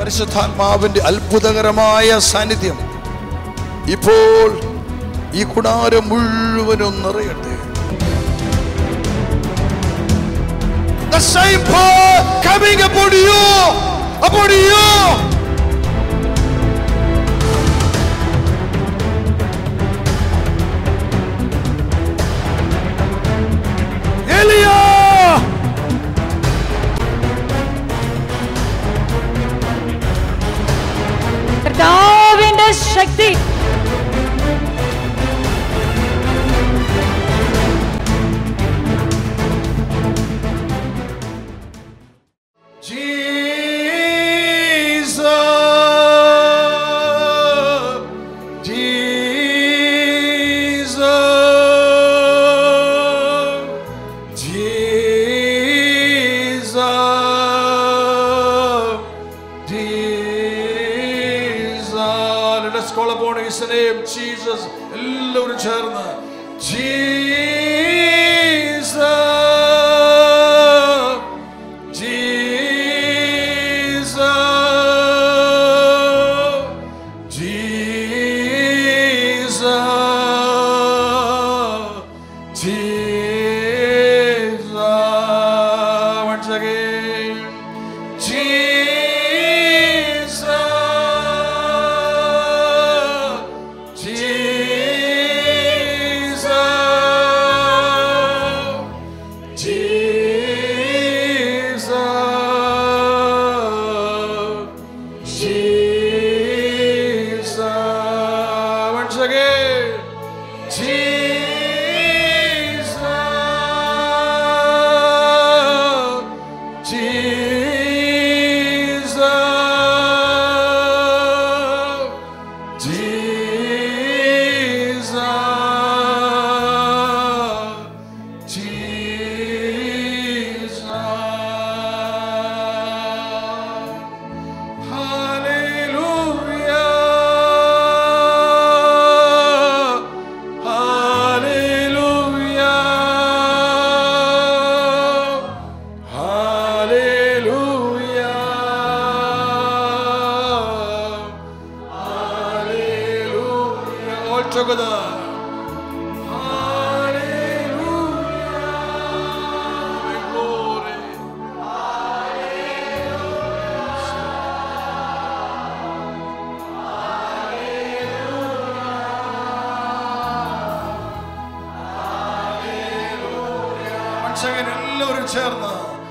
പരിശുദ്ധാത്മാവിന്റെ അത്ഭുതകരമായ സാന്നിധ്യം ഇപ്പോൾ ഈ കൂടാരം മുഴുവനും നിറയട്ടെ. The same power coming upon you, upon you. Elia, കർത്താവിന്റെ ശക്തി എല്ലാവരും ചേർന്ന് എല്ലാവരും ചേർന്ന്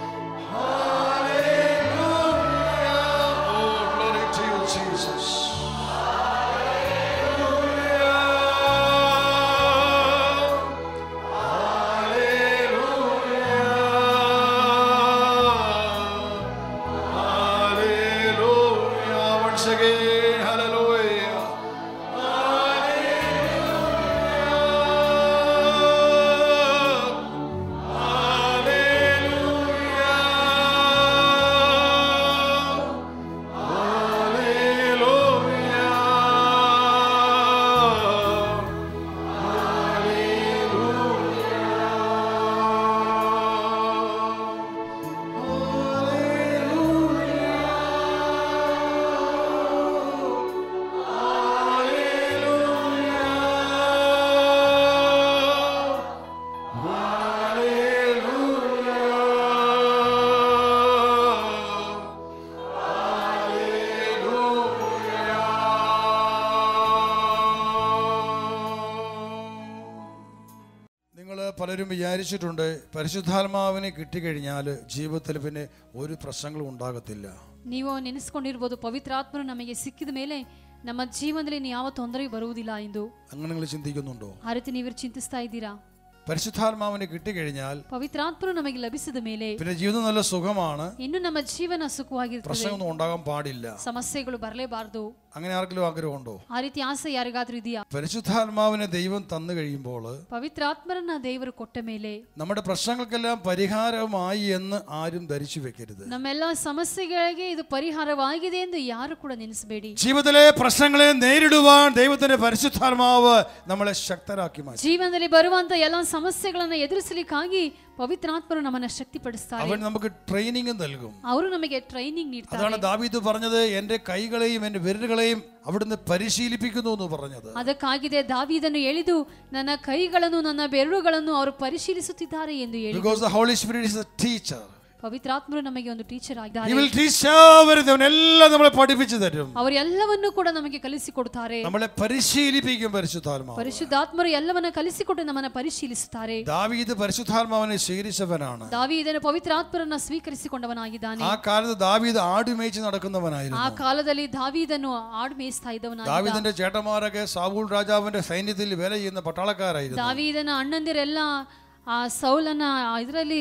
പലരും വിചാരിച്ചിട്ടുണ്ട് പരിശുദ്ധാത്മാവിനെ കിട്ടിക്കഴിഞ്ഞാൽ ജീവിതത്തിൽ പിന്നെ ഒരു പ്രശ്നങ്ങളും ഉണ്ടാകത്തില്ല. ನೀವು ನೆನೆಸಿಕೊಂಡಿರಬಹುದು ಪವಿತ್ರಾತ್ಮನು ನಮಗೆ ಸಿಕ್ಕಿದ ಮೇಲೆ ನಮ್ಮ ಜೀವನದಲ್ಲಿ ಯಾವ ತೊಂದರೆಯೂ ಬರುವುದಿಲ್ಲ ಎಂದು. അങ്ങനെ നിങ്ങൾ ചിന്തിക്കുന്നുണ്ടോ? ಆ ರೀತಿ ನೀವು ಚಿಂತಿಸ್ತಾ ಇದ್ದೀರಾ? പരിശുദ്ധാത്മാവിനെ കിട്ടിക്കഴിഞ്ഞാൽ പവിത്രാത്മನು ನಮಗೆ ಲಭಿಸಿದ ಮೇಲೆ പിന്നെ ജീവിതം നല്ല സുഖമാണ്. ಇನ್ನು ನಮ್ಮ ಜೀವನ ಸುಖವಾಗಿರುತ್ತದೆ. പ്രശ്നങ്ങളൊന്നും ഉണ്ടാകാൻ പാടില്ല. ಸಮಸ್ಯೆಗಳು ಬರಲೇಬಾರದು. അങ്ങനെ ആർക്കെങ്കിലും ആഗ്രഹമുണ്ടോ? ಆ ರೀತಿ ಆಸೆ ಯಾರಿಗಾದ್ರೂ ಇದೆಯಾ? പരിശുദ്ധാത്മാവിനെ ദൈവം തന്നു കഴിയുമ്പോൾ പവിത്രാത്മರನ್ನ ದೇವರು ಕೊಟ್ಟ ಮೇಲೆ നമ്മുടെ പ്രശ്നങ്ങൾക്കെല്ലാം പരിഹാരമായി എന്ന് ആരും ധരിച്ചു വെക്കരുത്. ನಮ್ಮೆಲ್ಲ ಸಮಸ್ಯೆಗಳಿಗೆ ಇದು ಪರಿಹಾರವಾಗಿದೆ ಎಂದು ಯಾರು ಕೂಡ ನೆನೆಸಬೇಡಿ. ജീവിതത്തിലെ പ്രശ്നങ്ങളെ നേരിടുവാൻ ദൈവത്തിന്റെ പരിശുദ്ധാത്മാവ് നമ്മളെ ശക്തരാക്കി മാറ്റും. ಜೀವನದಲ್ಲಿ ಬರುವಂತ ಎಲ್ಲ ಸಮಸ್ಯೆಗಳನ್ನು ಎದುರಿಸಲಿಕ್ಕಾಗಿ ಪವಿತ್ರಾತ್ಮರು ನಮ್ಮನ್ನು ಶಕ್ತಿಪಡಿಸ್ತಾರೆ. അവൻ നമുക്ക് ട്രെയിനിങ് നൽകും. ಅವರು ನಮಗೆ ಟ್ರೈನಿಂಗ್ ನೀಡ್ತಾರೆ. അതാണ് ദാവീദ് പറഞ്ഞത്, എൻ്റെ കൈകളെയും എൻ്റെ വിരലുകളെയും അവിടുന്ന് പരിശീലിപ്പിക്കുന്നു എന്ന് പറഞ്ഞത്. ಅದಕ್ಕಾಗಿದೆ ದಾವೀದನು ಹೇಳಿದು, ನನ್ನ ಕೈಗಳನ್ನು ನನ್ನ ಬೆರಳುಗಳನ್ನು ಅವರು ಪರಿಶೀಲಿಸುತ್ತಿದ್ದಾರೆ ಎಂದು ಹೇಳಿದರು. Because the Holy Spirit is a teacher. ಪವಿತ್ರಾತ್ಮರು ನಮಗೆ ಒಂದು ಟೀಚರ್ ಆಗಿದ್ದಾರೆ. He will teach everything. അവനെല്ലാം നമ്മളെ പഠിപ്പിച്ചു തരും. ಅವರು ಎಲ್ಲವನ್ನೂ ಕೂಡ ನಮಗೆ ಕಲಿಸಿಕೊಡುತ್ತಾರೆ. നമ്മളെ പരിശീലിപ്പിക്കും പരിശുദ്ധാത്മാവ്. ಪರಿಶುದ್ಧಾತ್ಮರು ಎಲ್ಲವನ್ನ ಕಲಿಸಿಕೊಟ್ಟು ನಮ್ಮನ್ನು ಪರಿಶೀಲಿಸುತ್ತಾರೆ. ദാവീദ് പരിശുദ്ധാത്മാവിനെ സ്വീകരിച്ചവനാണ്. ದಾವೀದನು ಪವಿತ್ರಾತ್ಮರನ್ನ ಸ್ವೀಕರಿಸಿಕೊಂಡವನಾಗಿದ್ದಾನೆ. ആ കാലത്ത് ദാവീദ് ആടുമേച്ച് നടക്കുന്നവനായിരുന്നു. ಆ ಕಾಲದಲ್ಲಿ ದಾವೀದನು ಆಡು ಮೇಯಿಸ್ತಾ ಇದ್ದವನಾಗಿದ್ದ. ദാവീദിന്റെ ചേട്ടന്മാരൊക്കെ സാവൂൾ രാജാവിന്റെ സൈന്യത്തിൽ വേല ചെയ്യുന്ന പട്ടാളക്കാരായിരുന്നു. ದಾವೀದನ ಅಣ್ಣಂದಿರೆಲ್ಲ ಆ ಸೌಲನ ಇದರಲ್ಲಿ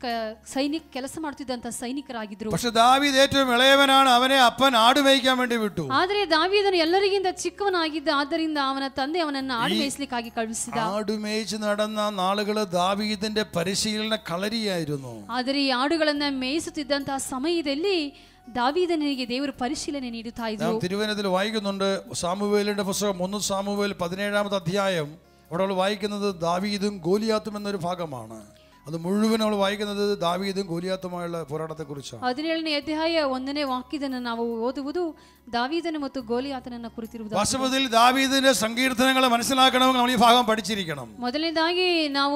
ಸೈನಿಕ ಕೆಲಸ ಮಾಡ್ತಿದ್ದಂತ ಸೈನಿಕರಾಗಿದ್ರು. പക്ഷെ ദാവീദ് ഏറ്റവും ഇളയവനാണ്, അവനെ അപ്പൻ ആട് മേയ്ക്കാൻ വേണ്ടി വിട്ടു. ಆದರೆ ದಾವೀದನು ಎಲ್ಲರಿಗಿಂತ ಚಿಕ್ಕವನಾಗಿದ್ದ, ಆದ್ದರಿಂದ ಅವನ ತಂದೆ ಅವನನ್ನು ಆಡು ಮೇಯಿಸಲಿಕ್ಕಾಗಿ ಕಳುಹಿಸಿದ. ആട് മേയിച്ച് നടന്ന നാളുകള് ദാവീദിന്റെ പരിശീലന കളരിയായിരുന്നു. ಆದರೆ ಈ ಆಡುಗಳನ್ನ ಮೇಯಿಸುತ್ತಿದ್ದಂತಹ ಸಮಯದಲ್ಲಿ ದಾವೀದನಿಗೆ ದೇವರು ಪರಿಶೀಲನೆ ನೀಡುತ್ತಾ ಇದ್ರು. തിരുവചനത്തിൽ വായിക്കുന്നുണ്ട്, സാമുവേലിന്റെ പുസ്തകം 1 സാമുവേൽ 17-ാമത്തെ അധ്യായം. അവിടെ നമ്മൾ വായിക്കുന്നത് ദാവീദും ഗോലിയാത്തും എന്നൊരു ഭാഗമാണ്. അത് മുഴുവൻ നമ്മൾ വായിക്കുന്നത് ദാവീദും ഗോലിയാത്തുമായുള്ള പോരാട്ടത്തെ കുറിച്ചാണ്. 17ನೇ ಅಧ್ಯಾಯ 1ನೇ ವಾಕ್ಯವನ್ನು ನಾವು ಓದುವುದು ദാവീദനെ ಮತ್ತು ಗೋಲಿಯಾತನನ್ನ ಕುರಿತಿರುವುದು. വാസ്തവത്തിൽ ദാവീദിന്റെ സങ്കീർത്തനങ്ങളെ മനസ്സിലാക്കണമെങ്കിൽ നമ്മൾ ഈ ഭാഗം പഠിച്ചിരിക്കണം. ಮೊದಲನೇದಾಗಿ ನಾವು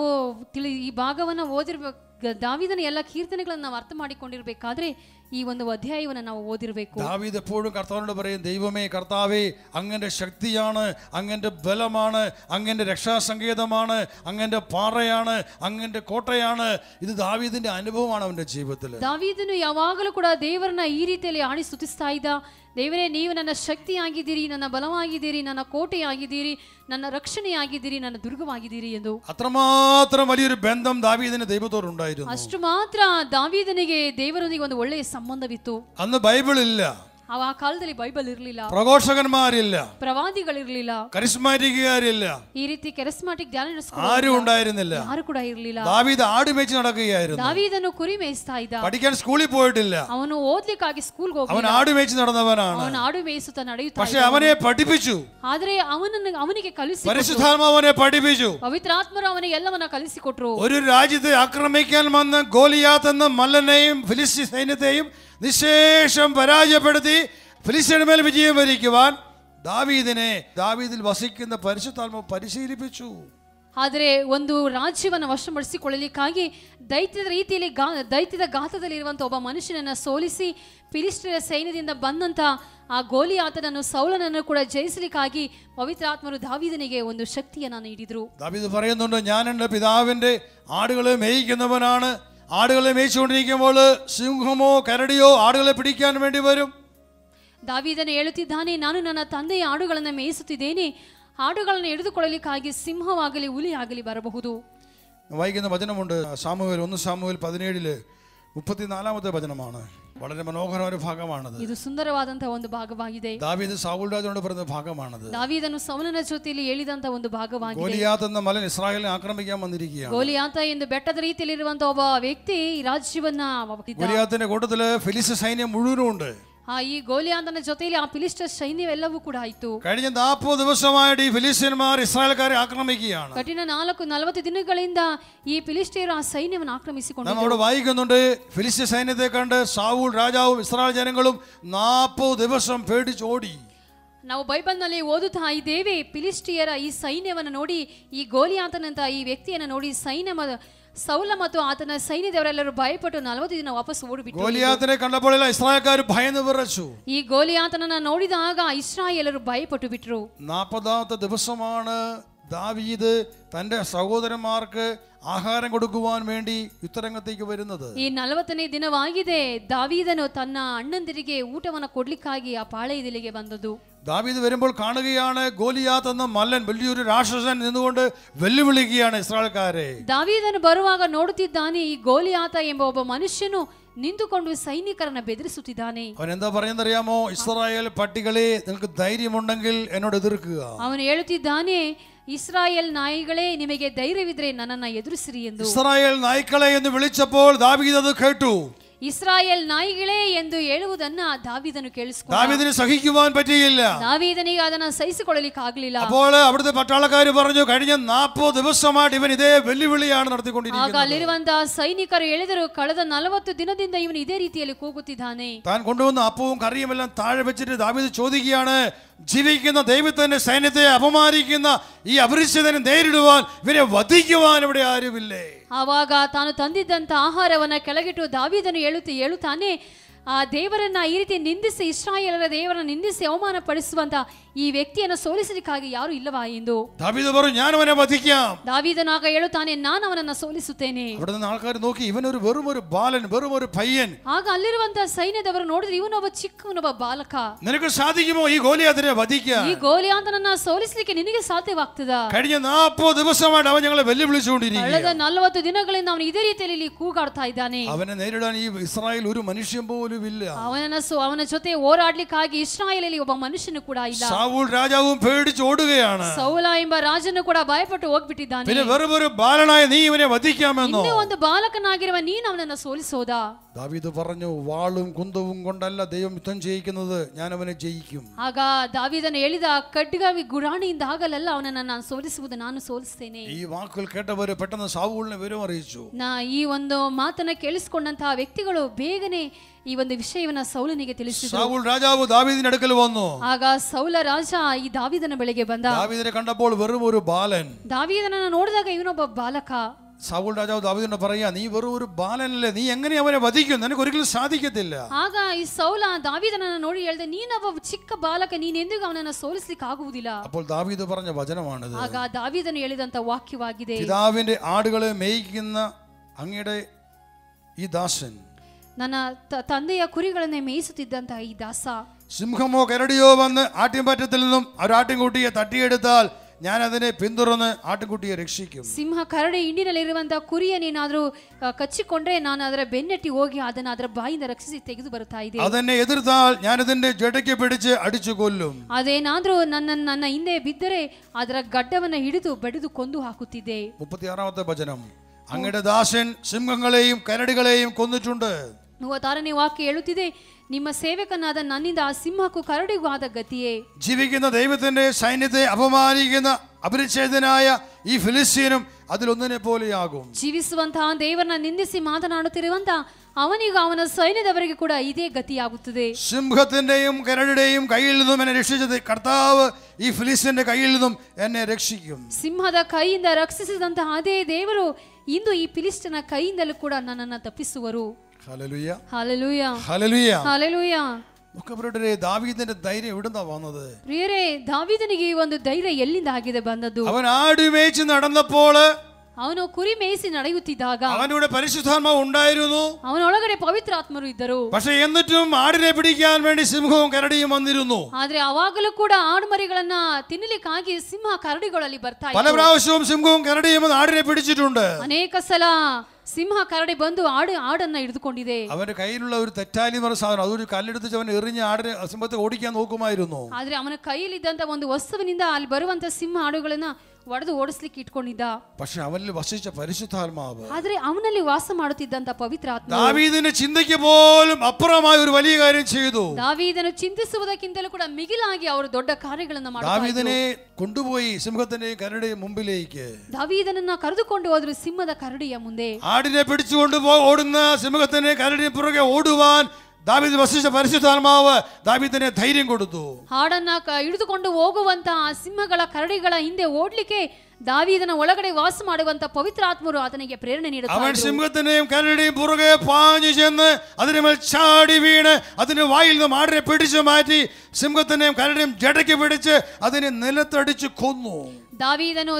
ಈ ಭಾಗವನ್ನು ಓದಿರಬೇಕು. ದಾವೀದನ ಎಲ್ಲ ಕೀರ್ತನೆಗಳನ್ನು ನಾವು ಅರ್ಥ ಮಾಡಿಕೊಂಡಿರಬೇಕಾದ್ರೆ ഈ ಒಂದು അധ്യായವನ್ನು ನಾವು ಓದಿರಬೇಕು. ദാവീദ് എപ്പോഴും കർത്താവിനോട് പറയും, ദൈവമേ കർത്താവേ, അങ്ങന്റെ ശക്തിയാണ്, അങ്ങന്റെ ബലമാണ്, അങ്ങന്റെ രക്ഷാസങ്കേതമാണ്, അങ്ങന്റെ പാറയാണ്, അങ്ങന്റെ കോട്ടയാണ്. ഇത് ദാവീദിന്റെ അനുഭവമാണ് അവന്റെ ജീവിതത്തിൽ. ದಾವೀದನು ಯಾವಾಗಲೂ ಕೂಡ ದೇವರನ್ನ ಈ ರೀತಿಯಲ್ಲಿ ಆಡಿ ಸ್ತುತಿಸ್ತಾ ಇದ್ದ. ದೇವರೇ, ನೀವು ನನ್ನ ಶಕ್ತಿಯಾಗಿದ್ದೀರಿ, ನನ್ನ ಬಲವಾಗಿದ್ದೀರಿ, ನನ್ನ ಕೋಟೆಯಾಗಿದ್ದೀರಿ, ನನ್ನ ರಕ್ಷಣೆಯಾಗಿದ್ದೀರಿ, ನನ್ನ ದುರ್ಗವಾಗಿದ್ದೀರಿ ಎಂದು. അത്രമാത്രം വലിയൊരു ബന്ധം ദാവീദിന് ദൈവത്തോടുണ്ടായിരുന്നു. ಅಷ್ಟು ಮಾತ್ರ ದಾವೀದನಿಗೆ ದೇವರೊಂದಿಗೆ ಒಂದು ಒಳ್ಳೆಯ ಸಂಬಂಧವಿತ್ತು. അന്ന് ബൈബിൾ ഇല്ല, ಆ ಕಾಲದಲ್ಲಿ ಬೈಬಲ್ ಇರಲಿಲ್ಲ, പ്രഘോഷകന്മാരില്ല, ಪ್ರವಾದಿಗಳಿರಲಿಲ್ಲ, കരിസ്മാറ്റിക്കുകാരില്ല, ಈ ರೀತಿ ಕೆರಿಸ್ಮಾಟಿಕ್ ಧ್ಯಾನ ആരും ഉണ്ടായിരുന്നില്ല. ಯಾರು ಕೂಡ ಇರಲಿಲ್ಲ. ദാവീദ് ആട് മേയ്ച്ച് നടക്കുകയായിരുന്നു. ದಾವೀದನು ಕುರಿ ಮೇಯಿಸ್ತಾ ಇದ್ದ. പഠിക്കാൻ സ്കൂളിൽ പോയിട്ടില്ല, ಅವನು ಓದ್ಲಿಕ್ಕಾಗಿ ಸ್ಕೂಲ್ಗೆ അവൻ ಹೋಗಲಿಲ್ಲ. ആട് മേയ്ച്ച് നടന്നവനാണ്. ಅವನು ಆಡು ಮೇಯಿಸುತ್ತಾ ನಡೆಯುತ್ತಾ പക്ഷെ ಇದ್ದ. അവനെ പഠിപ്പിച്ചു, ಆದರೆ ಅವನಿಗೆ ಕಲಿಸಿ പരിശുദ്ധാത്മാവ് അവനെ പഠിപ്പിച്ചു. ಪವಿತ್ರಾತ್ಮರು ಅವನಿಗೆ ಎಲ್ಲವನ್ನ ಕಲಿಸಿಕೊಟ್ರು. ഒരു രാജ്യത്തെ ആക്രമിക്കാൻ വന്ന ഗോലിയാത്ത് എന്ന മല്ലനെയും ഫിലിസ്തീൻ സൈന്യത്തെയും നിശേഷം പരാജയപ്പെടുത്തി ഫിലിസ്തീന്റെ മേൽ വിജയം വരിക്കുവാൻ ദാവീദിൽ വസിക്കുന്ന പരിശുദ്ധാത്മാവ് പരിശീലിപ്പിച്ചു. ಆದರೆ ಒಂದು ರಾಜ್ಯವನ್ನು ವಶಪಡಿಸಿಕೊಳ್ಳಲಿಕ್ಕಾಗಿ ದೈತ್ಯದ ಗಾತ್ರದಲ್ಲಿರುವಂಥ ಒಬ್ಬ ಮನುಷ್ಯನನ್ನ ಸೋಲಿಸಿ ಫಿಲಿಸ್ಟಿಯರ ಸೈನ್ಯದಿಂದ ಬಂದಂತ ಆ ಗೋಲಿಯಾತನನ್ನು ಸೌಲನನ್ನು ಕೂಡ ಜಯಿಸಲಿಕ್ಕಾಗಿ ಪವಿತ್ರಾತ್ಮರು ದಾವೀದನಿಗೆ ಒಂದು ಶಕ್ತಿಯನ್ನು ನೀಡಿದ್ರು. ദാവീദ് പറയുന്നുണ്ട്, ഞാൻ എൻ്റെ പിതാവിന്റെ ആടുകളെ മേയിക്കുന്നവനാണ്. ആടുകളെ മേയിച്ചുകൊണ്ടിരിക്കുമ്പോൾ സിംഹമോ കരടിയോ ആടുകളെ പിടിക്കാൻ വേണ്ടി വരും. ದಾವೀದನು ಹೇಳುತ್ತಿದ್ದಾನೆ, ನಾನು ನನ್ನ ತಂದೆಯ ಆಡುಗಳನ್ನು ಮೇಯಿಸುತ್ತಿದ್ದೇನೆ. ആടുകളെ എടുത്തുകൊള്ളലിക്കായി സിംഹവാകലി ಹುಲಿಯಾಗಲಿ ಬರಬಹುದು. വായിക്കുന്ന വചനമുണ്ട്, 1 സാമുവേൽ 17 34-ാമത്തെ വചനമാണ്. വളരെ മനോഹരമായ ഭാഗമാണത്. ಇದು ಸುಂದರವಾದಂತಹ ಒಂದು ಭಾಗವಾಗಿದೆ. ദാവീദ് സൗൽ രാജാവിനോട് പറഞ്ഞ ഭാഗമാണത്. ದಾವೀದನು ಸೌಲನ ಜೊತೆಯಲ್ಲಿ ಹೇಳಿದಂತ ಒಂದು ಭಾಗವಾಗಿದೆ. ഗോലിയാത്ത് എന്ന മലൻ ഇസ്രായേലിനെ ആക്രമിക്കാൻ വന്നിരിക്കുകയാണ്. ಗೋಲಿಯಾತ ಎಂದು ಬೆಟ್ಟದ ರೀತಿಯಲ್ಲಿ ಇರುವಂತಹ ಒಬ್ಬ ವ್ಯಕ್ತಿ ಈ ರಾಜ್ಯವನ್ನ ഗോലിയാത്തിന്റെ കൂട്ടത്തില് ഫിലിസ്തീൻ സൈന്യം മുഴുവനും ഉണ്ട്. ಈ ಗೋಲಿಯಾತನ ಜೊತೆಯಲ್ಲಿ ಆ ಫಿಲಿಸ್ಟರ್ ಸೈನ್ಯವೆಲ್ಲವೂ ಕೂಡ ಆಯಿತು. കഴിഞ്ഞ 40 ദിവസമായിട്ട് ഈ ഫിലിസ്തീൻമാർ ഇസ്രായേൽക്കാരെ ആക്രമിക്കുകയാണ്. ಕಠಿಣ 40 ದಿನಗಳಿಂದ ಈ ಫಿಲಿಸ್ಟಿಯರು ಆ ಸೈನ್ಯವನ್ನು ಆಕ್ರಮಿಸಿಕೊಂಡಿದ್ದಾರೆ. നാം അവിടെ വായിക്കുന്നുണ്ട്, ഫിലിസ്തീൻ സൈന്യത്തെ കണ്ട് സാവൂൾ രാജാവും ഇസ്രായേൽ ജനങ്ങളും 40 ദിവസം പേടിച്ചോടി. ನಾವು ಬೈಬಲ್ನಲ್ಲಿ ಓದುತ್ತಾ ಇದ್ದೇವೆ, ಫಿಲಿಸ್ಟಿಯರ ಈ ಸೈನ್ಯವನ್ನು ನೋಡಿ, ಈ ಗೋಲಿಯಾತನಂತ ಈ ವ್ಯಕ್ತಿಯನ್ನು ನೋಡಿ ಸೌಲ ಮತ್ತು ಆತನ ಸೈನ್ಯದವರೆಲ್ಲರೂ ಭಯಪಟ್ಟು 40 ದಿನ ವಾಪಸ್ ಓಡಿಬಿಟ್ಟರು. ഗോലിയാത്തിനെ കണ്ടപ്പോഴെല്ലാം ഇസ്രായേൽക്കാർ ഭയന്ന് വിറച്ചു. ಈ ಗೋಲಿಯಾತನನ್ನ ನೋಡಿದಾಗ ಇಸ್ರಾಯೇಲರು ಭಯಪಟ್ಟು ಬಿಟ್ಟರು. 40ാമത്തെ ദിവസമാണ് ദാവീദ് തന്റെ സഹോദരന്മാർക്ക് ആഹാരം കൊടുക്കുവാൻ വേണ്ടി യുദ്ധരംഗത്തേക്ക് വരുന്നത്. ಈ 40ನೇ ದಿನವಾಗಿದೆ. ದಾವೀದನು ತನ್ನ ಅಣ್ಣಂದಿರಿಗೆ ಊಟವನ್ನು ಕೊಡ್ಲಿಕ್ಕಾಗಿ ಆ ಪಾಳೆಯದಲ್ಲಿಗೆ ಬಂದದ್ದು. ദാവീദ് വരുമ്പോൾ കാണുകയാണ്, ഗോലിയാത്ത് എന്ന മല്ലൻ വലിയൊരു രാക്ഷസൻ നിന്നുകൊണ്ട് വെല്ലുവിളിക്കുകയാണ് ഇസ്രായേൽക്കാരെ. ದಾವೀದನು ಬರುವಾಗ ನೋಡುತ್ತಿದ್ದಾನೆ, ಈ ಗೋಲಿಯಾತ ಎಂಬ ಒಬ್ಬ ಮನುಷ್ಯನು ನಿಂತುಕೊಂಡು ಸೈನಿಕರನ್ನ ಬೆದರಿಸುತ್ತಿದ್ದಾನೆ. അവൻ എന്താ പറയുന്നറിയാമോ? ഇസ്രായേൽ പട്ടികളെ, നിങ്ങൾക്ക് ധൈര്യമുണ്ടെങ്കിൽ എന്നോട് എതിർക്കുക. ಅವನು ಹೇಳುತ್ತಿದ್ದಾನೆ, ಇಸ್ರಾಯೇಲ್ ನಾಯಿಗಳೇ, ನಿಮಗೆ ಧೈರ್ಯವಿದ್ರೆ ನನ್ನನ್ನ ಎದುರಿಸಿರಿ ಎಂದು. ഇസ്രായേൽ നായ്ക്കളെ എന്ന് വിളിച്ചപ്പോൾ ദാവീദ് അത് കേട്ടു. ഇസ്രായേൽ നാಯಿಗಳೇ ಎಂದು ಹೇಳುವುದನ್ನ ದಾವೀದನು ಕೇಳಿಸಿಕೊಂಡ. ദാവീദിന് സഹിക്കുവാൻ പറ്റിയില്ല. ದಾವೀದನಿಗೆ ಅದನ್ನ ಸಹಿಸಿಕೊಳ್ಳಲಿಕ್ಕೆ ಆಗಲಿಲ್ಲ. അപ്പോൾ അവിടുത്തെ പട്ടാളക്കാർ പറഞ്ഞു, കഴിഞ്ഞ 40 ദിവസമായിട്ട് ഇവൻ ഇതേ വെല്ലുവിളിയാണ് നടത്തിക്കൊണ്ടിരിക്കുന്നത്. ಆಗ ಅಲ್ಲಿರುವಂತಹ ಸೈನಿಕರು ಹೇಳಿದರು, ಕಳೆದ 40 ದಿನದಿಂದ ಇವನು ಇದೇ ರೀತಿಯಲ್ಲಿ ಕೂಗುತ್ತಿದ್ದಾನೆ. താൻ കൊണ്ടുവന്ന അപ്പവും കറിയും എല്ലാം താഴെ വെച്ചിട്ട് ദാവീദ് ചോദിക്കുകയാണ്, ജീവിക്കുന്ന ദൈവത്തിന്റെ സൈന്യത്തെ അപമാനിക്കുന്ന ഈ അപരിചിതനെ നേരിടുവാൻ, ഇവരെ വധിക്കുവാൻ ഇവിടെ ആരുമില്ലേ? ಆವಾಗ ತಾನು ತಂದಿದ್ದಂತ ಆಹಾರವನ್ನ ಕೆಳಗಿಟ್ಟು ದಾವೀದನು ಹೇಳುತ್ತಾನೆ, ಆ ದೇವರನ್ನ ಈ ರೀತಿ ನಿಂದಿಸಿ, ಇಸ್ರಾಯೇಲರ ದೇವರನ್ನ ನಿಂದಿಸಿ ಅವಮಾನ ಪಡಿಸುವಂತ ಈ ವ್ಯಕ್ತಿಯನ್ನು ಸೋಲಿಸಲಿಕ್ಕಾಗಿ ಯಾರು ಇಲ್ಲವಾ ಎಂದು ദാവീദ് പറഞ്ഞു, ഞാൻ അവനെ വധിക്കാം. ದಾವೀದನಾಗ ಹೇಳುತ್ತಾನೆ, ನಾನು ಅವನನ್ನ ಸೋಲಿಸುತ್ತೇನೆ. അവിടുന്ന് ആൾക്കാർ നോക്കി, ഇവനൊരു വെറുമൊരു ബാലൻ, വെറുമൊരു പയ്യൻ. ಆಗ ಅಲ್ಲಿರುವಂತಹ ಸೈನ್ಯದವರು ನೋಡಿದ್ರೆ, ಇವನೊಬ್ಬ ಚಿಕ್ಕವನೊಬ್ಬ ಬಾಲಕ, നിനക്ക് സാധിക്കുമോ ഈ ഗോലിയാത്തിനെ വധിക്കാൻ? ಈ ಗೋಲಿಯಾತನನ್ನ ಸೋಲಿಸಲಿಕ್ಕೆ ನಿನಗೆ ಸಾಧ್ಯವಾಗ್ತದಾ? കഴിഞ്ഞ 40 ദിവസമായിട്ട് അവൻ ഞങ്ങളെ വെല്ലുവിളിച്ചുകൊണ്ടിരിക്കുകയാണ്. ಕಳೆದ 40 ದಿನಗಳಿಂದ ಅವನು ಇದೇ ರೀತಿಯಲ್ಲಿ ಇಲ್ಲಿ ಕೂಗಾಡ್ತಾ ಇದ್ದಾನೆ. അവനെ നേരിടാൻ ഈ ഇസ്രായേൽ ഒരു മനുഷ്യൻ പോലും ഇല്ല. ಅವನ ಜೊತೆ ಹೋರಾಡ್ಲಿಕ್ಕಾಗಿ ಇಸ್ರಾಯೇಲಲ್ಲಿ ಒಬ್ಬ ಮನುಷ್ಯನು ಕೂಡ ಇಲ್ಲ. സൗൽ രാജാവും പേടിച്ച് ഓടുകയാണ്. ಸೌಲ ಎಂಬ ರಾಜನು ಕೂಡ ಭಯಪಟ್ಟು ಹೋಗ್ಬಿಟ್ಟಿದ್ದಾನೆ. പിന്നെ വെറുമൊരു ബാലനായ നീ ഇവനെ വധിക്കാമെന്നോ? ಇನ್ನೇ ಒಂದು ಬಾಲಕನಾಗಿರುವ ನೀನು ಅವನನ್ನ ಸೋಲಿಸೋದಾ? ദാവീദ് പറഞ്ഞു, വാളും കുന്തവും കൊണ്ടല്ല ദൈവം യുദ്ധം ചെയ്യിക്കുന്നത്, ഞാൻ അവനെ ജയിക്കും. ಆಗ ದಾವೀದನು ಹೇಳಿದ, ಖಡ್ಗ ಗುರಾಣಿಯಿಂದ ಆಗಲಲ್ಲ ಅವನನ್ನ ನಾನು ಸೋಲಿಸುವುದು, ನಾನು ಸೋಲಿಸ್ತೇನೆ. ഈ വാക്കുകൾ കേട്ടവര് പെട്ടെന്ന് സൗലിനെ വിവരം അറിയിച്ചു. ಈ ಒಂದು ಮಾತನ್ನ ಕೇಳಿಸಿಕೊಂಡಂತಹ ವ್ಯಕ್ತಿಗಳು ಬೇಗನೆ ಈ ಒಂದು ವಿಷಯವನ್ನ ಸೌಲನಿಗೆ ತಿಳಿಸಿದರು. സൗൽ രാജാവ് ദാവീദിന്റെ അടുക്കൽ വന്നു. ಆಗ ಸೌಲ ರಾಜ ಈ ದಾವೀದನ ಬಳಿಗೆ ಬಂದ. ദാവീദിനെ കണ്ടപ്പോൾ വെറും ഒരു ബാലൻ. ದಾವೀದನನ್ನ ನೋಡಿದಾಗ ಇವನೊಬ್ಬ ಬಾಲಕ. സൗൽ രാജാവ് ദാവീദിനോട് പറയാ, നീ വെറും ഒരു ബാലനല്ലേ, നീ എങ്ങനെ അവനെ വധിക്കും? നിനക്ക് ഒരിക്കലും സാധിക്കത്തില്ല. ಆಗ ಈ ಸೌಲ ದಾವೀದನನ್ನ ನೋಡಿ ಹೇಳಿದ, ನೀನೊಬ್ಬ ಚಿಕ್ಕ ಬಾಲಕ, ನೀನೆಂದಿಗೂ ಅವನನ್ನ ಸೋಲಿಸಲಿಕ್ಕೆ ಆಗುವುದಿಲ್ಲ. അപ്പോൾ ദാവീദ് പറഞ്ഞ വചനമാണിത്. ಆಗ ದಾವೀದನು ಹೇಳಿದಂತ ವಾಕ್ಯವಾಗಿದೆ, പിതാവിന്റെ ആടുകളെ മേയ്ക്കുന്ന അങ്ങയുടെ ഈ ദാസൻ, ನನ್ನ ತಂದೆಯ ಕುರಿಗಳನ್ನೇ ಮೇಯಿಸುತ್ತಿದ್ದಂತಹ ಈ ದಾಸ, സിംഹമോ കരടിയോ വന്ന് ആട്ടിൻപറ്റത്തിൽ നിന്നും ഒരാട്ടിൻകുട്ടിയെ തട്ടിയെടുത്താൽ ഞാൻ അതിനെ പിന്തുടർന്ന് ആട്ടിൻകുട്ടിയെ രക്ഷിക്കും. ಸಿಂಹ ಕರಡಿ ಹಿಂಡಿನಲ್ಲಿರುವಂತಹ ಕುರಿಯನ್ನೇನಾದ್ರೂ ಕಚ್ಚಿಕೊಂಡ್ರೆ ನಾನು ಅದರ ಬೆನ್ನಟ್ಟಿ ಹೋಗಿ ಅದನ್ನ ಅದರ ಬಾಯಿಂದ ರಕ್ಷಿಸಿ ತೆಗೆದು ಬರ್ತಾ ಇದೆ. അതെന്നെ എതിർത്താൽ ഞാൻ അതിന്റെ ജടയ്ക്ക് പിടിച്ച് അടിച്ചു കൊല്ലും. ಅದೇನಾದ್ರೂ ನನ್ನ ಹಿಂದೆ ಬಿದ್ದರೆ ಅದರ ಗಡ್ಡವನ್ನ ಹಿಡಿದು ಬಡಿದು ಕೊಂದು ಹಾಕುತ್ತಿದ್ದೆ. 36ാമത്തെ വചനം, അങ്ങയുടെ ദാസൻ സിംഹങ്ങളെയും കരടികളെയും കൊന്നിട്ടുണ്ട്. 36ನೇ ವಾಕ್ಯ ಹೇಳುತ್ತಿದೆ, ನಿಮ್ಮ ಸೇವಕನಾದ ನನ್ನಿಂದ ಆ ಸಿಂಹಕ್ಕೂ ಕರಡಿಗೂ ಆದ ಗತಿಯೇ. ജീവിക്കുന്ന ദൈവത്തിന്റെ സൈന്യത്തെ അപമാനിക്കുന്ന അപരിച്ഛേദനായ ഈ ഫിലിസ്തീനും അതിലൊന്നിനെ പോലെയാകും. ಜೀವಿಸುವಂತಹ ದೇವರನ್ನ ನಿಂದಿಸಿ ಮಾತನಾಡುತ್ತಿರುವಂತ ಅವನಿಗೂ ಅವನ ಸೈನ್ಯದವರಿಗೆ ಕೂಡ ಇದೇ ಗತಿಯಾಗುತ್ತದೆ. സിംഹത്തിന്റെയും കരടിയുടെയും കയ്യിൽ നിന്നും എന്നെ രക്ഷിച്ചത് കർത്താവ് ഈ ഫിലിസ്തീന്റെ കയ്യിൽ നിന്നും എന്നെ രക്ഷിക്കും. ಸಿಂಹದ ಕೈಯಿಂದ ರಕ್ಷಿಸಿದಂತಹ ಅದೇ ದೇವರು ಇಂದು ಈ ಫಿಲಿಸ್ಟಿನ ಕೈಯಿಂದಲೂ ಕೂಡ ನನ್ನನ್ನು ತಪ್ಪಿಸುವರು. Hallelujah, hallelujah, hallelujah, hallelujah. മുഖപ്രരുടെ ദാവീദിന്റെ ധൈര്യം എവിടുന്നാ വന്നത്? പ്രിയരേ, ದಾವೀದನಿಗೆ ಈ ಒಂದು ಧೈರ್ಯ ಎಲ್ಲಿಂದ ಆಗಿದೆ ಬಂದದ್ದು? അവൻ ആട് മേയ്ച്ച് നടന്നപ്പോൾ ಅವನು ಕುರಿ ಮೇಯಿಸಿ ನಡೆಯುತ್ತಿದ್ದಾಗ അവനോട് പരിശുദ്ധാത്മാവ് ഉണ്ടായിരുന്നു. ಅವನೊಳಗಡೆ ಪವಿತ್ರಾತ್ಮರು ಇದ್ದರು. പക്ഷെ എന്നിട്ടും ആടിനെ പിടിക്കാൻ വേണ്ടി സിംഹവും കരടിയും വന്നിരുന്നു. ಆದ್ರೆ ಅವಾಗಲೂ ಕೂಡ ಆಡು ಮರಿಗಳನ್ನ ತಿನ್ನಲಿಕ್ಕಾಗಿ ಸಿಂಹ ಕರಡಿಗಳಲ್ಲಿ ಬರ್ತಾ പല പ്രാവശ്യവും സിംഹവും കരടിയും ആടിനെ പിടിച്ചിട്ടുണ്ട്. ಅನೇಕ ಸಲ സിംഹ കരടി ಬಂದು ആടನ್ನ ಹಿಡಿದುಕೊಂಡಿದೆ. അവന്റെ കയ്യിലുള്ള ഒരു തെറ്റാലി എന്ന് പറഞ്ഞ സാധനം, അതൊരു കല്ലെടുത്ത് അവൻ എറിഞ്ഞ് ആടിനെ സിംഹത്തെ ഓടിക്കാൻ നോക്കുമായിരുന്നു. ಆದ್ರೆ ಅವನ ಕೈಯಲ್ಲಿದ್ದಂತ ಒಂದು ವಸ್ತುವಿನಿಂದ ಅಲ್ಲಿ ಬರುವಂತ ಸಿಂಹ ಆಡುಗಳನ್ನ ಒಡೆದು ಓಡಿಸ್ಲಿಕ್ಕೆ ಇಟ್ಕೊಂಡಿದ್ದ. പക്ഷെ അവനിൽ വസിച്ച പരിശുദ്ധാത്മാവ്, ಆದ್ರೆ ಅವನಲ್ಲಿ ವಾಸ ಮಾಡುತ್ತಿದ್ದಂತ ಪವಿತ್ರಾತ್ಮ ദാവീദിന്റെ ചിന്തയ്ക്ക് പോലും അപ്പുറമായ ഒരു വലിയ കാര്യം ചെയ്തു. ದಾವೀದನು ಚಿಂತಿಸುವುದಕ್ಕಿಂತಲೂ ಕೂಡ ಮಿಗಿಲಾಗಿ ಅವರು ದೊಡ್ಡ ಕಾರ್ಯಗಳನ್ನು ಮಾಡಿದರು. ദാവീദിനെ കൊണ്ടുപോയി സിംഹത്തിന്റെയും കരടിയും മുമ്പിലേക്ക്. ದಾವೀದನನ್ನ ಕರೆದುಕೊಂಡು ಹೋದ್ರು ಸಿಂಹದ ಕರಡಿಯ ಮುಂದೆ. ആടിനെ പിടിച്ചുകൊണ്ട് ഓടുന്ന സിംഹത്തിന്റെ കരടിന് പുറകെ ഓടുവാൻ ദാവീദ് വസിച്ച പരിശുദ്ധാത്മാവ് ദാവീദിനെ ധൈര്യം കൊടുത്തു. ಹಾಡನ್ನ ಹಿಡಿದುಕೊಂಡು ಹೋಗುವಂತ ಆ ಸಿಂಹಗಳ ಕರಡಿಗಳ ಹಿಂದೆ ಓಡ್ಲಿಕ್ಕೆ ದಾವೀದನ ಒಳಗಡೆ ವಾಸ ಮಾಡುವಂತ ಪವಿತ್ರಾತ್ಮರು ಆತನಿಗೆ ಪ್ರೇರಣೆ ನೀಡುತ್ತಾರೆ. അവൻ സിംഹത്തിന്റെയും കരടിയും പുറകെ പാഞ്ഞു ചെന്ന് അതിനെ മേൽ ചാടി വീണ് അതിന്റെ വായിൽ നിന്ന് ആടിനെ പിടിച്ചു മാറ്റി സിംഹത്തിന്റെയും കരടിയും ജടയ്ക്ക് പിടിച്ച് അതിനെ നിലത്തടിച്ച് കൊന്നു. ದಾವೀದನು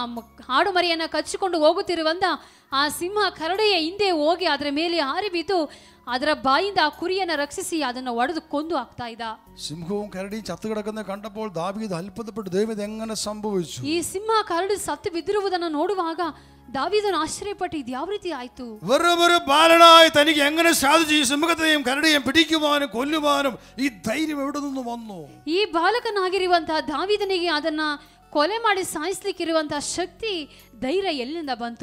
ಆಡು ಮರಿಯನ್ನ ಕಚ್ಚಿಕೊಂಡು ಹೋಗುತ್ತಿರುವಂತ ಆ ಸಿಂಹ ಕರಡಿಯ ಹಿಂದೆ ಹೋಗಿ ಅದರ ಮೇಲೆ ಹಾರಿ ಬಿದ್ದು ಅದರ ಬಾಯಿಂದ ಆ ಕುರಿಯನ್ನ ರಕ್ಷಿಸಿ ಅದನ್ನ ಒಡೆದು ಕೊಂದು ಹಾಕ್ತಾ ಇದ್ದ. സിംഹവും കരടിയും ചത്തു കിടക്കുന്ന കണ്ടപ്പോൾ ദാവീദ് അത്ഭുതപ്പെട്ടു, ദൈവം ഇത് എങ്ങനെ സംഭവിച്ചു? ಈ ಸಿಂಹ ಕರಡಿ ಸತ್ತು ಬಿದ್ದಿರುವುದನ್ನು ನೋಡುವಾಗ ದಾವೀದನು ಆಶ್ಚರ್ಯಪಟ್ಟು ಇದು ಯಾವ ರೀತಿ ಆಯ್ತು? വെറുമൊരു ബാലനായി തനിക്ക് എങ്ങനെ സാധിച്ചു ഈ സിംഹത്തെയും കരടിയെയും പിടിക്കുവാനും കൊല്ലുവാനും ഈ ധൈര്യം എവിടെ നിന്ന് വന്നു? ಈ ಬಾಲಕನಾಗಿರುವಂತಹ ದಾವೀದನಿಗೆ ಅದನ್ನ ಕೊಲೆ ಮಾಡಿ ಸಾಯಿಸ್ಲಿಕ್ಕಿರುವಂತಹ ಶಕ್ತಿ ಧೈರ್ಯ ಎಲ್ಲಿಂದ ಬಂತು?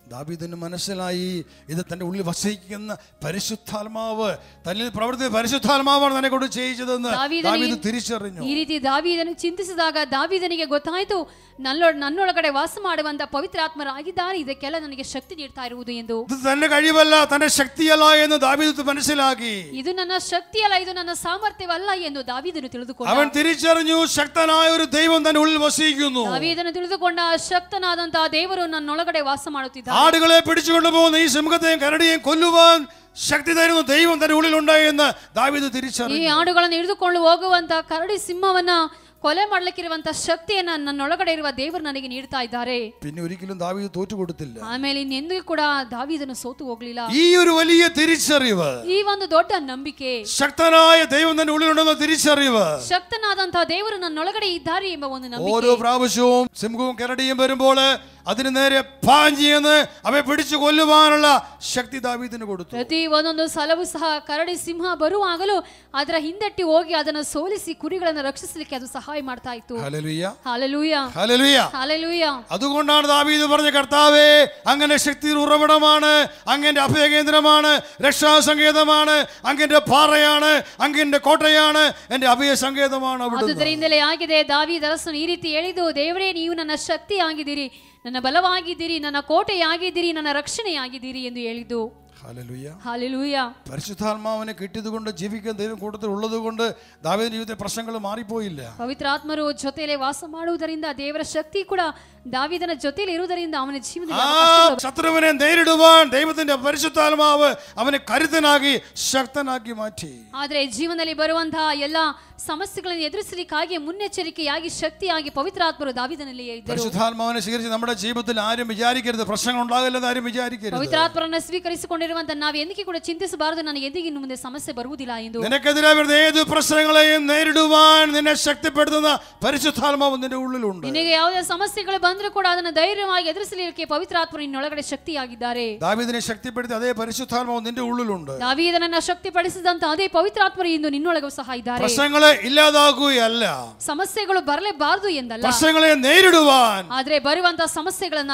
ദാവീദിന് മനസ്സിലായി ഇത് തന്റെ ഉള്ളിൽ വസിക്കുന്ന പരിശുദ്ധാത്മാവ്, തന്നിൽ പ്രവർത്തിച്ച പരിശുദ്ധാത്മാവാണ് തന്നെ കൊണ്ട് ചെയ്യിച്ചതെന്ന് ദാവീദ് തിരിച്ചറിഞ്ഞു. ಈ ರೀತಿ ದಾವೀದನು ಚಿಂತಿಸಿದಾಗ ದಾವೀದನಿಗೆ ಗೊತ್ತಾಯಿತು, ನನ್ನೊಳಗಡೆ ವಾಸ ಮಾಡುವಂತ ಪವಿತ್ರಾತ್ಮರಾಗಿದ್ದಾರೆ, ಇದಕ್ಕೆಲ್ಲ ನನಗೆ ಶಕ್ತಿ ನೀಡ್ತಾ ಇರುವುದು ಎಂದು. ഇത് തന്റെ കഴിവല്ല, തന്റെ ശക്തിയല്ല എന്ന് ദാവീദ് മനസ്സിലാക്കി. ಇದು ನನ್ನ ಶಕ್ತಿಯಲ್ಲ, ಇದು ನನ್ನ ಸಾಮರ್ಥ್ಯವಲ್ಲ ಎಂದು ದಾವೀದನು ತಿಳಿದುಕೊಂಡ. അവൻ തിരിച്ചറിഞ്ഞു ശക്തനായ ഒരു ദൈവം തന്റെ ഉള്ളിൽ വസിക്കുന്നു. ದಾವೀದನು ತಿಳಿದುಕೊಂಡ ಶಕ್ತನಾದಂತಹ ದೇವರು ನನ್ನೊಳಗಡೆ ವಾಸ ಮಾಡುತ್ತಿದ್ದಾನೆ. ആടുകളെ പിടിച്ചുകൊണ്ട് പോകുന്ന ഈ സിംഹത്തെയും കരടിയെയും കൊല്ലുവാൻ ശക്തി തരുന്ന ദൈവം തന്റെ ഉള്ളിൽ ഉണ്ടായെന്ന് ദാവീദ് തിരിച്ചറിഞ്ഞു. ಈ ಆಡುಗಳನ್ನು ಹಿಡಿದುಕೊಂಡು ಹೋಗುವಂತ ಕರಡಿ ಸಿಂಹವನ್ನ ಕೊಲೆ ಮಾಡಲಿಕ್ಕಿರುವಂತ ಶಕ್ತಿಯನ್ನ ನನ್ನೊಳಗಡೆ ಇರುವ ದೇವರು ನನಗೆ ನೀಡ್ತಾ ಇದ್ದಾರೆ. പിന്നെ ഒരിക്കലും ദാവീദ് തോറ്റു കൊടുത്തില്ല. ಆಮೇಲೆ ಇನ್ನೆಂದೂ ಕೂಡ ದಾವೀದನು ಸೋತು ಹೋಗಲಿಲ್ಲ. ഈ ഒരു വലിയ തിരിച്ചറിവ്, ಈ ಒಂದು ದೊಡ್ಡ ನಂಬಿಕೆ, ശക്തനായ ദൈവം തന്റെ ഉള്ളിലുണ്ടെന്ന തിരിച്ചറിവ്, ശക്തനാದಂತಹ ದೇವರು ನನ್ನೊಳಗಡೆ ಇದ್ದಾರೆ ಎಂಬ ಒಂದು ನಂಬಿಕೆ. ഓരോ പ്രാവശ്യവും സിംഹവും കരടിയും വരുമ്പോൾ അതിന് നേരെ പാഞ്ഞെന്ന് അവയെ പിടിച്ചു കൊല്ലുവാനുള്ള ശക്തി ദാവീദിന് കൊടുത്തു. ಪ್ರತಿ ಒಂದೊಂದು ಸಲವೂ ಸಹ ಕರಡಿ ಸಿಂಹ ಬರುವಾಗಲೂ ಅದರ ಹಿಂದಟ್ಟಿ ಹೋಗಿ ಅದನ್ನು ಸೋಲಿಸಿ ಕುರಿಗಳನ್ನು ರಕ್ಷಿಸಲಿಕ್ಕೆ ಅದು ಸಹಾಯ ಮಾಡ್ತಾ ಇತ್ತು. Hallelujah, hallelujah, hallelujah, hallelujah. അതുകൊണ്ടാണ് ദാവീദ് പറഞ്ഞ, കർത്താവേ അങ്ങനെ ശക്തിയുടെ ഉറവിടമാണ്, അങ്ങന്റെ അഭയകേന്ദ്രമാണ്, രക്ഷാസങ്കേതമാണ്, അങ്ങന്റെ പാറയാണ്, അങ്ങന്റെ കോട്ടയാണ്, എന്റെ അഭയസങ്കേതമാണ് അവിടുന്ന്. ಆದುದರಿಂದಲೇ ಆಗಿದೆ ದಾವೀದ ಅರಸನು ಈ ರೀತಿ ಹೇಳಿದ್ದು, ದೇವರೇ ನೀವು ನನ್ನ ಶಕ್ತಿ ಆಗಿದ್ದೀರಿ, ನನ್ನ ಬಲವಾಗಿದ್ದೀರಿ, ನನ್ನ ಕೋಟೆಯಾಗಿದ್ದೀರಿ, ನನ್ನ ರಕ್ಷಣೆಯಾಗಿದ್ದೀರಿ ಎಂದು ಹೇಳಿದ್ದು. Hallelujah, hallelujah. പരിശുദ്ധാത്മാവിനെ കിട്ടിയതുകൊണ്ട്, ജീവിക്കാൻ ദൈവം കൂട്ടത്തിൽ ഉള്ളതുകൊണ്ട് ദാവീദിന്റെ ജീവിതത്തിലെ പ്രശ്നങ്ങൾ മാറിപ്പോയില്ല. ಪವಿತ್ರಾತ್ಮರು ಜೊತೆಯಲ್ಲಿ ವಾಸ ಮಾಡುವುದರಿಂದ, ದೇವರ ಶಕ್ತಿ ಕೂಡ ದಾವೀದನ ಜೊತೆಯಲ್ಲಿ ಇರುವುದರಿಂದ ಅವನ ಜೀವನದಲ್ಲಿ ശത്രുവിനെ നേരിടുവാൻ ദൈവത്തിന്റെ പരിശുദ്ധാത്മാവ് അവനെ കരുത്തനാക്കി ശക്തനാക്കി മാറ്റി. ಆದರೆ ಜೀವನದಲ್ಲಿ ಬರುವಂತಹ ಎಲ್ಲ ಸಮಸ್ಯೆಗಳನ್ನು ಎದುರಿಸಲಿಕ್ಕಾಗಿ ಮುನ್ನೆಚ್ಚರಿಕೆಯಾಗಿ ಶಕ್ತಿಯಾಗಿ ಪವಿತ್ರಾತ್ಮರು ದಾವೀದನಲ್ಲಿಯೇ ಇದ್ದರು. പരിശുദ്ധാത്മാവിനെ സ്വീകരിച്ച് നമ്മുടെ ജീവിതത്തിൽ ആരും വിചാരിക്കരുത് പ്രശ്നങ്ങൾ ഉണ്ടാകില്ലെന്ന് ആരും വിചാരിക്കരുത്. ಪವಿತ್ರಾತ್ಮರನ್ನು ಸ್ವೀಕರಿಸಿಕೊಂಡಿರುವಂತ ನಾವು ಎಂದಿಗೂ ಕೂಡ ಚಿಂತಿಸಬಾರದು, ನನಗೆ ಎಂದಿಗೂ ಇನ್ನು ಮುಂದೆ ಸಮಸ್ಯೆ ಬರುವುದಿಲ್ಲ ಎಂದು. നിനക്കെതിരെ വരുന്ന ഏത് പ്രശ്നങ്ങളെയും നേരിടുവാൻ നിന്നെ ശക്തിപ്പെടുത്തുന്ന പരിശുദ്ധാത്മാവ് നിന്റെ ഉള്ളിലുണ്ട്. ನಿನಗೆ ಯಾವುದೇ ಸಮಸ್ಯೆಗಳು ಬಂದರೂ ಕೂಡ ಅದನ್ನು ಧೈರ್ಯವಾಗಿ ಎದುರಿಸಲಿಕ್ಕೆ ಪವಿತ್ರಾತ್ಮರು ನಿನ್ನೊಳಗಡೆ ಶಕ್ತಿಯಾಗಿದ್ದಾರೆ. ദാവീദിനെ ശക്തിപ്പെടുത്തി അതേ പരിശുദ്ധാത്മാവ് നിന്റെ ഉള്ളിലുണ്ട്. ದಾವೀದನನ್ನ ಶಕ್ತಿಪಡಿಸಿದಂತ ಅದೇ ಪವಿತ್ರಾತ್ಮರು ಇಂದು ನಿನ್ನೊಳಗೂ ಸಹ ಇದ್ದಾರೆ. പ്രശ്നങ്ങളെ ഇല്ലാതാക്കുകയല്ല, ಸಮಸ್ಯೆಗಳು ಬರಲೇಬಾರದು ಎಂದಲ್ಲ, പ്രശ്നങ്ങളെ നേരിടുവാൻ ಆದ್ರೆ ಬರುವಂತ ಸಮಸ್ಯೆಗಳನ್ನ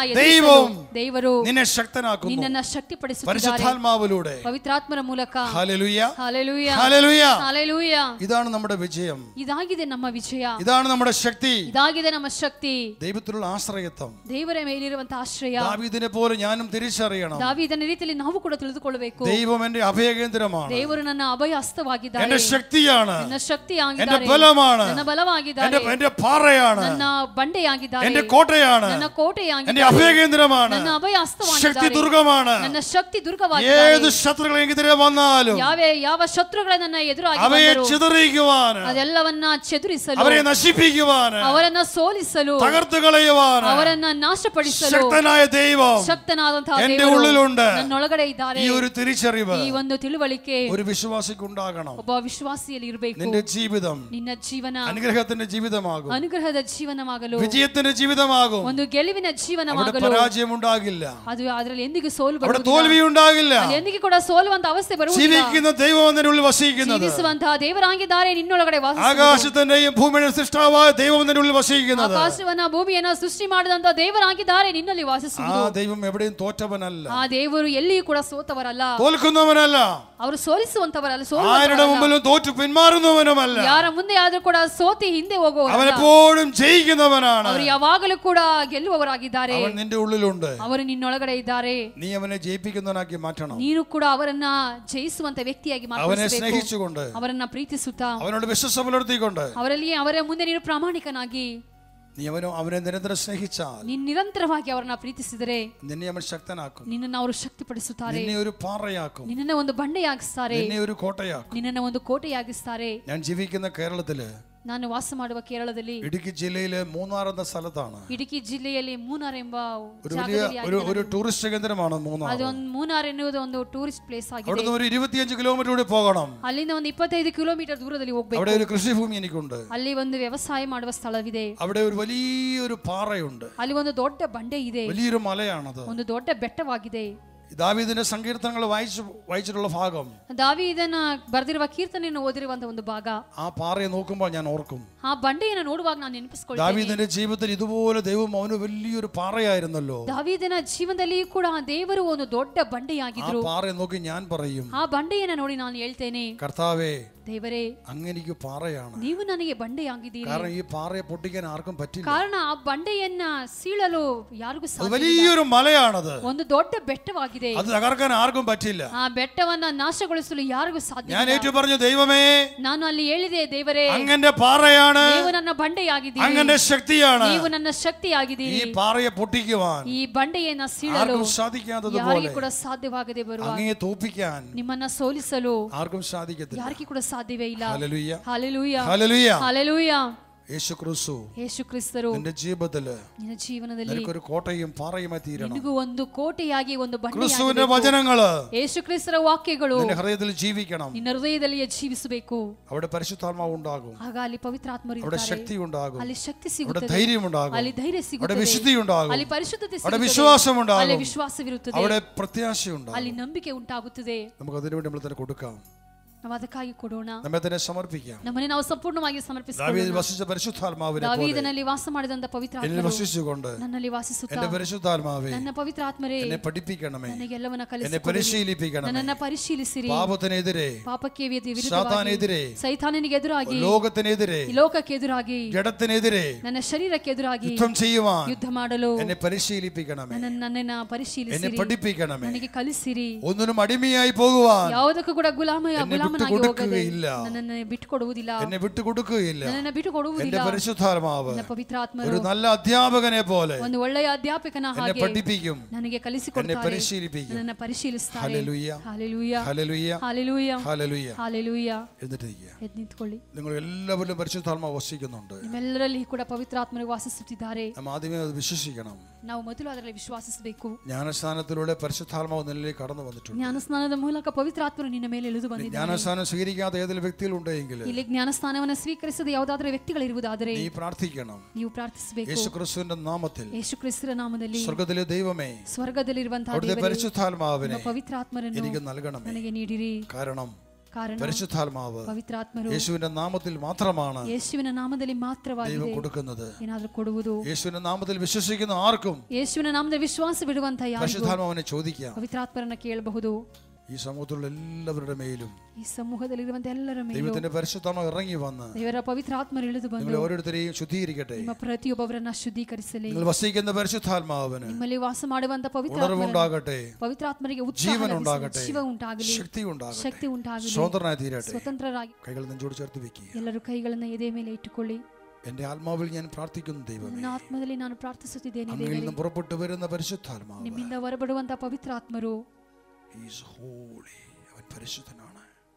ದೇವರು നിന്നെ ശക്തനാക്കുന്നു, ನಿನ್ನನ್ನ ಶಕ್ತಿಪಡಿಸುತ್ತಾರೆ പരിശുദ്ധാത്മാവിലൂടെ, ಪವಿತ್ರಾತ್ಮರ ಮೂಲಕ. Hallelujah, hallelujah, hallelujah, hallelujah. ഇതാണ് നമ്മുടെ വിജയം, ಇದಾಗಿದೆ ನಮ್ಮ ವಿಜಯ, ഇതാണ് നമ്മുടെ ശക്തി, ಇದಾಗಿದೆ ನಮ್ಮ ಶಕ್ತಿ, ദൈവത്തിലുള്ള ആശ്രയത്വം, ದೇವರ ಮೇಲಿರುವಂತ ಆಶ್ರಯ. ദാവീദിനെ പോലെ ഞാനും തിരിച്ചറിയണം, ದಾವೀದನ ರೀತಿಯಲ್ಲಿ ನಾವು ಕೂಡ ತಿಳಿದುಕೊಳ್ಳಬೇಕು, ദൈവം എന്റെ അഭയകേന്ദ്രമാണ്, ದೇವರು ನನ್ನ ಅಭಯ ಹಸ್ತವಾಗಿದ್ದಾರೆ, എന്റെ ശക്തിയാണ്, ನನ್ನ എന്റെ ಶಕ್ತಿಯಾಗಿದ್ದಾರೆ, ബലമാണ്, ನನ್ನ ಬಲವಾಗಿದ್ದಾರೆ, എന്റെ പാറയാണ്, ನನ್ನ ಬಂಡೆಯಾಗಿದ್ದಾರೆ, എന്റെ കോട്ടയാണ്, ನನ್ನ എന്റെ ಕೋಟೆಯಾಗಿದ್ದಾರೆ, അഭയകേന്ദ്രമാണ്, ನನ್ನ ಅಭಯ ಹಸ್ತವಾಗಿದ್ದಾರೆ, ശക്തി ദുർഗമാണ്. ನನ್ನ ಶಕ್ತಿ ದುರ್ಗವಾಗಿದ್ದಾರೆ. ഏത് ശത്രുക്കളെതിരെ വന്നാലും ಯಾವ ಶತ್ರುಗಳ ನನ್ನ ಎದುರಾಗಿ അവയെ ಬಂದರು ചിതറിക്കുവാൻ, ಅದೆಲ್ಲವನ್ನ ಚದುರಿಸಲು, അവരെ നശിപ്പിക്കുവാൻ, ಅವರನ್ನ ಸೋಲಿಸಲು, തകർത്ത് കളയുവാൻ ಅವರನ್ನ ನಾಶಪಡಿಸಲು ശക്തനായ ദൈവം ಶಕ್ತನಾದಂತಹ എന്റെ ದೇವರು ഉള്ളിലുണ്ട്. ನನ್ನೊಳಗಡೆ ಇದ್ದಾರೆ. ഈ ഒരു തിരിച്ചറിവ് ಈ ಒಂದು ತಿಳುವಳಿಕೆ ഒരു വിശ്വാസിക്ക് ഉണ്ടാകണം. ಒಬ್ಬ ವಿಶ್ವಾಸಿಯಲ್ಲಿ ಇರಬೇಕು. നിന്റെ ജീവിതം ನಿನ್ನ ಜೀವನ അനുഗ്രഹത്തിന്റെ ജീവിതമാകും, ಅನುಗ್ರಹದ ಜೀವನವಾಗಲು, വിജയത്തിന്റെ ജീവിതമാകും. ಒಂದು ಗೆಲುವಿನ അവിടെ ಜೀವನವಾಗಲು, പരാജയം ഉണ്ടാകില്ല, ಅದು ಅದರಲ್ಲಿ ಎಂದಿಗೂ ಸೋಲು അവിടെ ಬರುವುದಿಲ್ಲ, തോൽവി ഉണ്ടാകില്ല. ಅಲ್ಲಿ ಎಂದಿಗೂ ಕೂಡ ಸೋಲುವಂತ ಅವಸ್ಥೆ ಬರುವುದಿಲ್ಲ. ജീവിക്കുന്ന ദൈവം നിന്റെ ഉള്ളിൽ വസിക്കുന്നത്, ಜೀವಿಸುವಂತಹ ದೇವರಾಗಿದ್ದಾರೆ ನಿನ್ನೊಳಗಡೆ ವಾಸಿಸುವುದು. ആകാശത്തിന്റെയും ഭൂമിയുടെ സൃഷ്ടാവായ ദൈവം നിന്റെ ഉള്ളിൽ വസിക്കുന്നത്, ಆಕಾಶವನ್ನ ಭೂಮಿಯನ್ನ ಸೃಷ್ಟಿ ಮಾಡಿದಂತ ದೇವರಾಗಿದ್ದಾರೆ ನಿನ್ನಲ್ಲಿ ആ ವಾಸಿಸುವುದು. ദൈവം എവിടെയും തോറ്റവനല്ല, ಆ ದೇವರು ಎಲ್ಲಿಯೂ ಕೂಡ ಸೋತವರಲ್ಲ, തോൽക്കുന്നവനല്ല, ಅವರು ಸೋಲಿಸುವಂತವರಲ್ಲ, ആരുടെ മുമ്പിലും തോറ്റു പിന്മാറുന്നവനുമല്ല, ಯಾರ ಮುಂದೆ ಆದ್ರೂ ಕೂಡ ಸೋತಿ ಹಿಂದೆ ಹೋಗುವವರಲ್ಲ, അവനെപ്പോഴും ജയിക്കുന്നവനാണ്. ಅವರು ಯಾವಾಗಲೂ ಕೂಡ ಗೆಲ್ಲುವವರಾಗಿದ್ದಾರೆ. അവൻ നിന്റെ ഉള്ളിലുണ്ട്, ಅವರು ನಿನ್ನೊಳಗಡೆ ಇದ್ದಾರೆ. നീ അവനെ ജയിപ്പിക്കുന്നവനാക്കി മാറ്റണം. ನೀನು ಕೂಡ ಅವರನ್ನ ಜಯಿಸುವಂತ ವ್ಯಕ್ತಿಯಾಗಿ അവനെ ಮಾರ್ಪಡಿಸಬೇಕು. സ്നേഹിച്ചുകൊണ്ട്, ಅವರನ್ನ ಪ್ರೀತಿಸುತ್ತಾ, അവനോട് വിശ്വാസം പുലർത്തിക്കൊണ്ട്, ಅವರಲ್ಲಿ ಅವರ ಮುಂದೆ ನೀನು ಪ್ರಾಮಾಣಿಕನಾಗಿ, നീ അവനെ നിരന്തരം സ്നേഹിച്ചാൽ, ನೀನು ನಿರಂತರವಾಗಿ ಅವರನ್ನ ಪ್ರೀತಿಸಿದರೆ നിന്നെ അവൻ ശക്തനാക്കും, ನಿನ್ನನ್ನು ಅವರು ಶಕ್ತಿಪಡಿಸುತ್ತಾರೆ, നിന്നെ ഒരു പാറയാക്കും, ನಿನ್ನನ್ನ ಒಂದು ಬಂಡೆಯಾಗಿಸ್ತಾರೆ, നിന്നെ ഒരു കോട്ടയാക്കും. ನಿನ್ನನ್ನ ಒಂದು ಕೋಟೆಯಾಗಿಸ್ತಾರೆ. ഞാൻ ജീവിക്കുന്ന കേരളത്തില്, ನಾನು ವಾಸ ಮಾಡುವ ಕೇರಳದಲ್ಲಿ, ഇടുക്കി ജില്ലയിലെ മൂന്നാർ എന്ന സ്ഥലത്താണ്. ಇಡುಕಿ ಜಿಲ್ಲೆಯಲ್ಲಿ ಮೂನಾರ್ ಎಂಬ ഒരു വലിയ ഒരു ടൂറിസ്റ്റ് കേന്ദ്രമാണ് മൂന്നാർ. ಅದೊಂದು ಮೂನಾರ್ ಎನ್ನುವುದು ಒಂದು ಟೂರಿಸ್ಟ್ ಪ್ಲೇಸ್ ಆಗಿದೆ. അവിടുന്ന് ഒരു 25 കിലോമീറ്റർ കൂടി പോകണം. ಅಲ್ಲಿಂದ ಒಂದು 25 ಕಿಲೋಮೀಟರ್ ದೂರದಲ್ಲಿ ಹೋಗಬೇಕು. അവിടെ ഒരു കൃഷിഭൂമി എനിക്കുണ്ട്. ಅಲ್ಲಿ ಒಂದು ವ್ಯವಸಾಯ ಮಾಡುವ ಸ್ಥಳವಿದೆ. അവിടെ ഒരു വലിയൊരു പാറയുണ്ട്, ಅಲ್ಲಿ ಒಂದು ದೊಡ್ಡ ಬಂಡೆ ಇದೆ, വലിയൊരു മലയാണത്. ಒಂದು ದೊಡ್ಡ ಬೆಟ್ಟವಾಗಿದೆ. ദാവീദിന്റെ സങ്കീർത്തനങ്ങൾ വായിച്ചിട്ടുള്ള ഭാഗം, ದಾವೀದನ ಬರೆದಿರುವ ಕೀರ್ತನೆಯನ್ನು ಓದಿರುವಂತ ಒಂದು ಭಾಗ. ആ പാറയെ നോക്കുമ്പോൾ ഞാൻ ഓർക്കും, ಆ ಬಂಡೆಯನ್ನು ನೋಡುವಾಗ ನಾನು ನೆನಪಿಸಿಕೊಳ್ಳುತ್ತೇನೆ. ദാവീദിന്റെ ജീവിതത്തിൽ ഇതുപോലെ ദൈവം അവന് വലിയൊരു പാറയായിരുന്നല്ലോ. ದಾವೀದನ ಜೀವನದಲ್ಲಿಯೂ ಕೂಡ ದೇವರು ಒಂದು ದೊಡ್ಡ ಬಂಡೆಯಾಗಿದ್ರು. ആ പാറയെ നോക്കി ഞാൻ പറയും, ಆ ಬಂಡೆಯನ್ನು ನೋಡಿ ನಾನು ಹೇಳ್ತೇನೆ, കർത്താവേ, ದೇವರೇ, അങ്ങനെനിക്ക് പാറയാണ്. ನೀವು ನನಗೆ ಬಂಡೆಯಾಗಿದ್ದೀರಿ. കാരണം ഈ പാറയെ പൊട്ടിക്കാൻ ആർക്കും പറ്റില്ല. ಕಾರಣ ಆ ಬಂಡೆಯನ್ನ ಸೀಳಲು ಯಾರಿಗೂ ಸಾಧ್ಯವಿಲ್ಲ. വലിയൊരു മലയാണത്, ಒಂದು ದೊಡ್ಡ ಬೆಟ್ಟವಾಗಿದೆ. അത് തകർക്കാൻ ആർക്കും പറ്റില്ല. ಆ ಬೆಟ್ಟವನ್ನ ನಾಶಗೊಳಿಸಲು ಯಾರಿಗೂ ಸಾಧ್ಯವಿಲ್ಲ. ഞാൻ ഏറ്റു പറഞ്ഞു, ദൈവമേ, ನಾನು ಅಲ್ಲಿ ಹೇಳಿದೆ, ದೇವರೇ, അങ്ങന്റെ പാറയാണ്, ನೀವು ನನ್ನ ಬಂಡೆಯಾಗಿದ್ದೀರಿ, അങ്ങന്റെ ശക്തിയാണ്, ನೀವು ನನ್ನ ಶಕ್ತಿಯಾಗಿದ್ದೀರಿ. ഈ പാറയെ പൊട്ടിക്കുവാൻ ಈ ಬಂಡೆಯನ್ನ ಸೀಳಲು ആർക്കും സാധിക്കാത്തതുപോലെ ಯಾರಿಗೂ ಕೂಡ ಸಾಧ್ಯವಾಗದೆ ಬರುವ, അങ്ങയെ തോൽപ്പിക്കാൻ ನಿಮ್ಮನ್ನ ಸೋಲಿಸಲು ആർക്കും സാധിക്കത്തില്ല. ಯಾರಿಗೂ ಕೂಡ ಸಾಧ್ಯವೇ ಇಲ್ಲ. Hallelujah, hallelujah, hallelujah, hallelujah. യേശു ക്രിസ്തു ಯೇಸು ಕ್ರಿಸ್ತರು നിന്റെ ജീവിതത്തില് ನಿನ್ನ ಜೀವನದಲ್ಲಿ നിനക്കൊരു കോട്ടയും പാറയുമായി തീരണം. ನಿನಗೂ ಒಂದು ಕೋಟೆಯಾಗಿ ಒಂದು ക്രിസ്തുവിന്റെ ಬಂಡೆಯಾಗಿ വചനങ്ങള് ಯೇಸು ಕ್ರಿಸ್ತರ ವಾಕ್ಯಗಳು നിന്റെ ഹൃദയത്തിൽ ജീവിക്കണം. ನಿನ್ನ ಹೃದಯದಲ್ಲಿಯೇ ಜೀವಿಸಬೇಕು. അവിടെ പരിശുദ്ധാത്മാവ് ഉണ്ടാകും, ಆಗ ಅಲ್ಲಿ ಪವಿತ್ರಾತ್ಮರು അവിടെ ಇರುತ್ತಾರೆ, ശക്തി ഉണ്ടാകും, ಅಲ್ಲಿ ಶಕ್ತಿ അവിടെ ಸಿಗುತ್ತದೆ, ധൈര്യം ഉണ്ടാകും, ಅಲ್ಲಿ ಧೈರ್ಯ അവിടെ ಸಿಗುತ್ತದೆ, വിശുദ്ധി ഉണ്ടാകും, ಅಲ್ಲಿ ಪರಿಶುದ್ಧತೆ അവിടെ ಸಿಗುತ್ತದೆ, വിശ്വാസം ಅಲ್ಲಿ ഉണ്ടാകും, ವಿಶ್ವಾಸವಿರುತ್ತದೆ, അവിടെ പ്രത്യാശ ഉണ്ടാകും. ಅಲ್ಲಿ ನಂಬಿಕೆ ಉಂಟಾಗುತ್ತದೆ. നമുക്ക് അതിനുവേണ്ടി നമ്മൾ തന്നെ കൊടുക്കാം, ನಾವು ಅದಕ್ಕಾಗಿ ಕೊಡೋಣ, നമ്മെ തന്നെ സമർപ്പിക്കാം. ನಮ್ಮನ್ನು ನಾವು ಸಂಪೂರ್ಣವಾಗಿ ദാവീദിൽ ಸಮರ್ಪಿಸಿಕೊಳ್ಳೋಣ. വസിച്ച പരിശുദ്ധാത്മാവിനെ പോലെ ದಾವೀದನಲ್ಲಿ ವಾಸ ಮಾಡಿದಂತ എന്നിൽ ಪವಿತ್ರಾತ್ಮರು വസിച്ചുകൊണ്ട് ನನ್ನಲ್ಲಿ ವಾಸಿಸುತ್ತಾ, എന്റെ പരിശുദ്ധാത്മാവേ, ನನ್ನ ಪವಿತ್ರಾತ್ಮರೇ, എന്നെ പഠിപ്പിക്കണമേ, ನನಗೆ ಎಲ್ಲವನ್ನ എന്നെ ಕಲಿಸಿಕೊಡಿರಿ, പരിശീലിപ്പിക്കണമേ. ನನ್ನನ್ನು ಪರಿಶೀಲಿಸಿರಿ, പാപത്തിനെതിരെ, ಪಾಪಕ್ಕೆ ವಿರುದ್ಧವಾಗಿ, സാത്താനെതിരെ, ಸೈತಾನನಿಗೆ ಎದುರಾಗಿ, ലോകത്തിനെതിരെ, ಈ ಲೋಕಕ್ಕೆ ಎದುರಾಗಿ, ജഡത്തിനെതിരെ ನನ್ನ ಶರೀರಕ್ಕೆ ಎದುರಾಗಿ യുദ്ധം ചെയ്യുവാൻ ಯುದ್ಧ ಮಾಡಲು എന്നെ പരിശീലിപ്പിക്കണമേ, ನನ್ನನ್ನ എന്നെ ಪರಿಶೀಲಿಸಿರಿ, പഠിപ്പിക്കണമേ. ನನಗೆ ಕಲಿಸಿರಿ. ഒന്നിനും അടിമയായി പോകുവാൻ ಯಾವುದಕ್ಕೂ ಕೂಡ ಗುಲಾಮನಾಗಿ ಹೋಗದೆ, ഇല്ല, ನನ್ನನ್ನು ಬಿಟ್ಟುಕೊಡುವುದಿಲ್ಲ, എന്നെ വിട്ടുകൊടുക്കുകയില്ല. ನನ್ನನ್ನು എന്റെ ಬಿಟ್ಟುಕೊಡುವುದಿಲ್ಲ. പരിശുദ്ധാത്മാവ് ನನ್ನ ಪವಿತ್ರಾತ್ಮರು ഒരു നല്ല അധ്യാപകനെ പോലെ ಒಂದು ಒಳ್ಳೆಯ ಅಧ್ಯಾಪಕನ എന്നെ ಹಾಗೆ പഠിപ്പിക്കും, ನನಗೆ എന്നെ ಕಲಿಸಿಕೊಡುತ್ತಾರೆ, പരിശീലിപ്പിക്കും. ನನ್ನನ್ನು ಪರಿಶೀಲಿಸುತ್ತಾರೆ. Hallelujah, hallelujah, hallelujah, hallelujah, hallelujah. Hallelujah. എന്നിട്ടിരിക്കുക, ಎದ್ದು ನಿಂತ್ಕೊಳ್ಳಿ. നിങ്ങൾ എല്ലാവരിലും പരിശുദ്ധാത്മാവ് വസിക്കുന്നുണ്ട്. ನಿಮ್ಮೆಲ್ಲರಲ್ಲಿ ಕೂಡ പവിത്രാത്ಮರು ವಾಸಿಸುತ್ತಿದ್ದಾರೆ. നാം ആദ്യമേ അത് വിശ്വസിക്കണം. ನಾವು ಮೊದಲು ಅದರಲ್ಲಿ ವಿಶ್ವಾಸಿಸಬೇಕು. ജ്ഞാനസ്നാനത്തിലൂടെ പരിശുദ്ധാത്മാവ് നിന്നിലേക്ക് കടന്നു വന്നിട്ടുണ്ട്. ಜ್ಞಾನಸ್ನಾನದ ಮೂಲಕ ಪವಿತ್ರಾತ್ಮರು ನಿನ್ನ ಮೇಲೆ ಇಳಿದು ಬಂದಿದ್ದಾರೆ. ജ്ഞാനസ്നാനം സ്വീകരിക്കാത്ത ഏതെങ്കിലും വ്യക്തികളുണ്ടെങ്കിൽ ಇಲ್ಲಿ ಜ್ಞಾನಸ್ನಾನವನ್ನು ಸ್ವೀಕರಿಸದ ಯಾವುದಾದರೂ ವ್ಯಕ್ತಿಗಳಿರುವುದಾದರೆ നീ പ്രാർത്ഥിക്കണം. ನೀವು ಪ್ರಾರ್ಥಿಸಬೇಕು. യേശു ക്രിസ്തുവിന്റെ നാമത്തിൽ, ಯೇಸು ಕ್ರಿಸ್ತರ ನಾಮದಲ್ಲಿ, സ്വർഗ്ഗത്തിലെ ദൈവമേ, ಸ್ವರ್ಗದಲ್ಲಿರುವಂತಹ അവിടുത്തെ ದೇವರೇ, പരിശുദ്ധാത്മാവിനെ ನಿಮ್ಮ ಪವಿತ್ರಾತ್ಮರನ್ನು എനിക്ക് നൽകണമേ. ನನಗೆ ನೀಡಿರಿ. കാരണം ಕಾರಣ പരിശുദ്ധാത്മാവ് ಪವಿತ್ರಾತ್ಮರು യേശുവിന്റെ നാമത്തിൽ മാത്രമാണ് ಯೇಸುವಿನ ನಾಮದಲ್ಲಿ ദൈവം ಮಾತ್ರವಾಗಿದೆ കൊടുക്കുന്നത്. ಏನಾದರೂ ಕೊಡುವುದು. യേശുവിന്റെ നാമത്തിൽ വിശ്വസിക്കുന്ന ആർക്കും ಯೇಸುವಿನ ನಾಮದಲ್ಲಿ ವಿಶ್ವಾಸವಿಡುವಂತ ಯಾರಿಗೂ പരിശുദ്ധാത്മാവിനെ ചോദിക്കാം. ಪವಿತ್ರಾತ್ಮರನ್ನ ಕೇಳಬಹುದು. ഈ സമൂഹത്തിലുള്ള എല്ലാവരുടെ മേലും ಈ ಸಮೂಹದಲ್ಲಿರುವಂತ ಎಲ್ಲರ ಮೇಲೂ ദൈവത്തിന്റെ പരിശുദ്ധാത്മാവ് ഇറങ്ങി വന്ന് ದೇವರ ಪವಿತ್ರಾತ್ಮರು ಇಳಿದು നിങ്ങൾ ಬಂದು ഓരോരുത്തരെയും ശുദ്ധീകരിക്കട്ടെ. ನಿಮ್ಮ ಪ್ರತಿಯೊಬ್ಬರನ್ನ ಶುದ್ಧೀಕರಿಸಲಿ. നിങ്ങൾ വസിക്കുന്ന പരിശുദ്ധാത്മാവിന് ನಿಮ್ಮಲ್ಲಿ ವಾಸ ಮಾಡುವಂತ ഉണർവുണ്ടാകട്ടെ, ಪವಿತ್ರಾತ್ಮರಿಗೆ ജീവൻ ഉണ്ടാകട്ടെ, ಜೀವ ಉಂಟಾಗಲಿ, ശക്തി ഉണ്ടാകട്ടെ, ಶಕ್ತಿ ಉಂಟಾಗಲಿ, സ്വതന്ത്രനായി തീരട്ടെ. ಸ್ವತಂತ್ರರಾಗಿ. കൈകൾ നെഞ്ചോട് ചേർത്ത് വെക്കുക. ಎಲ್ಲರೂ ಕೈಗಳನ್ನ ಎದೆ ಮೇಲೆ ಇಟ್ಟುಕೊಳ್ಳಿ. എന്റെ ആത്മാവിൽ ഞാൻ പ്രാർത്ഥിക്കുന്നു ദൈവമേ, ನನ್ನ ಆತ್ಮದಲ್ಲಿ ನಾನು ಪ್ರಾರ್ಥಿಸುತ್ತಿದ್ದೇನೆ അങ്ങിൽ ದೇವರೇ, നിന്നും പുറപ്പെട്ടു വരുന്ന പരിശുദ്ധാത്മാവ്, ನಿಮ್ಮಿಂದ ಹೊರಬರುವಂತ ಪವಿತ್ರಾತ್ಮರು He is holy. അവൻ പരിശുദ്ധനാണ്.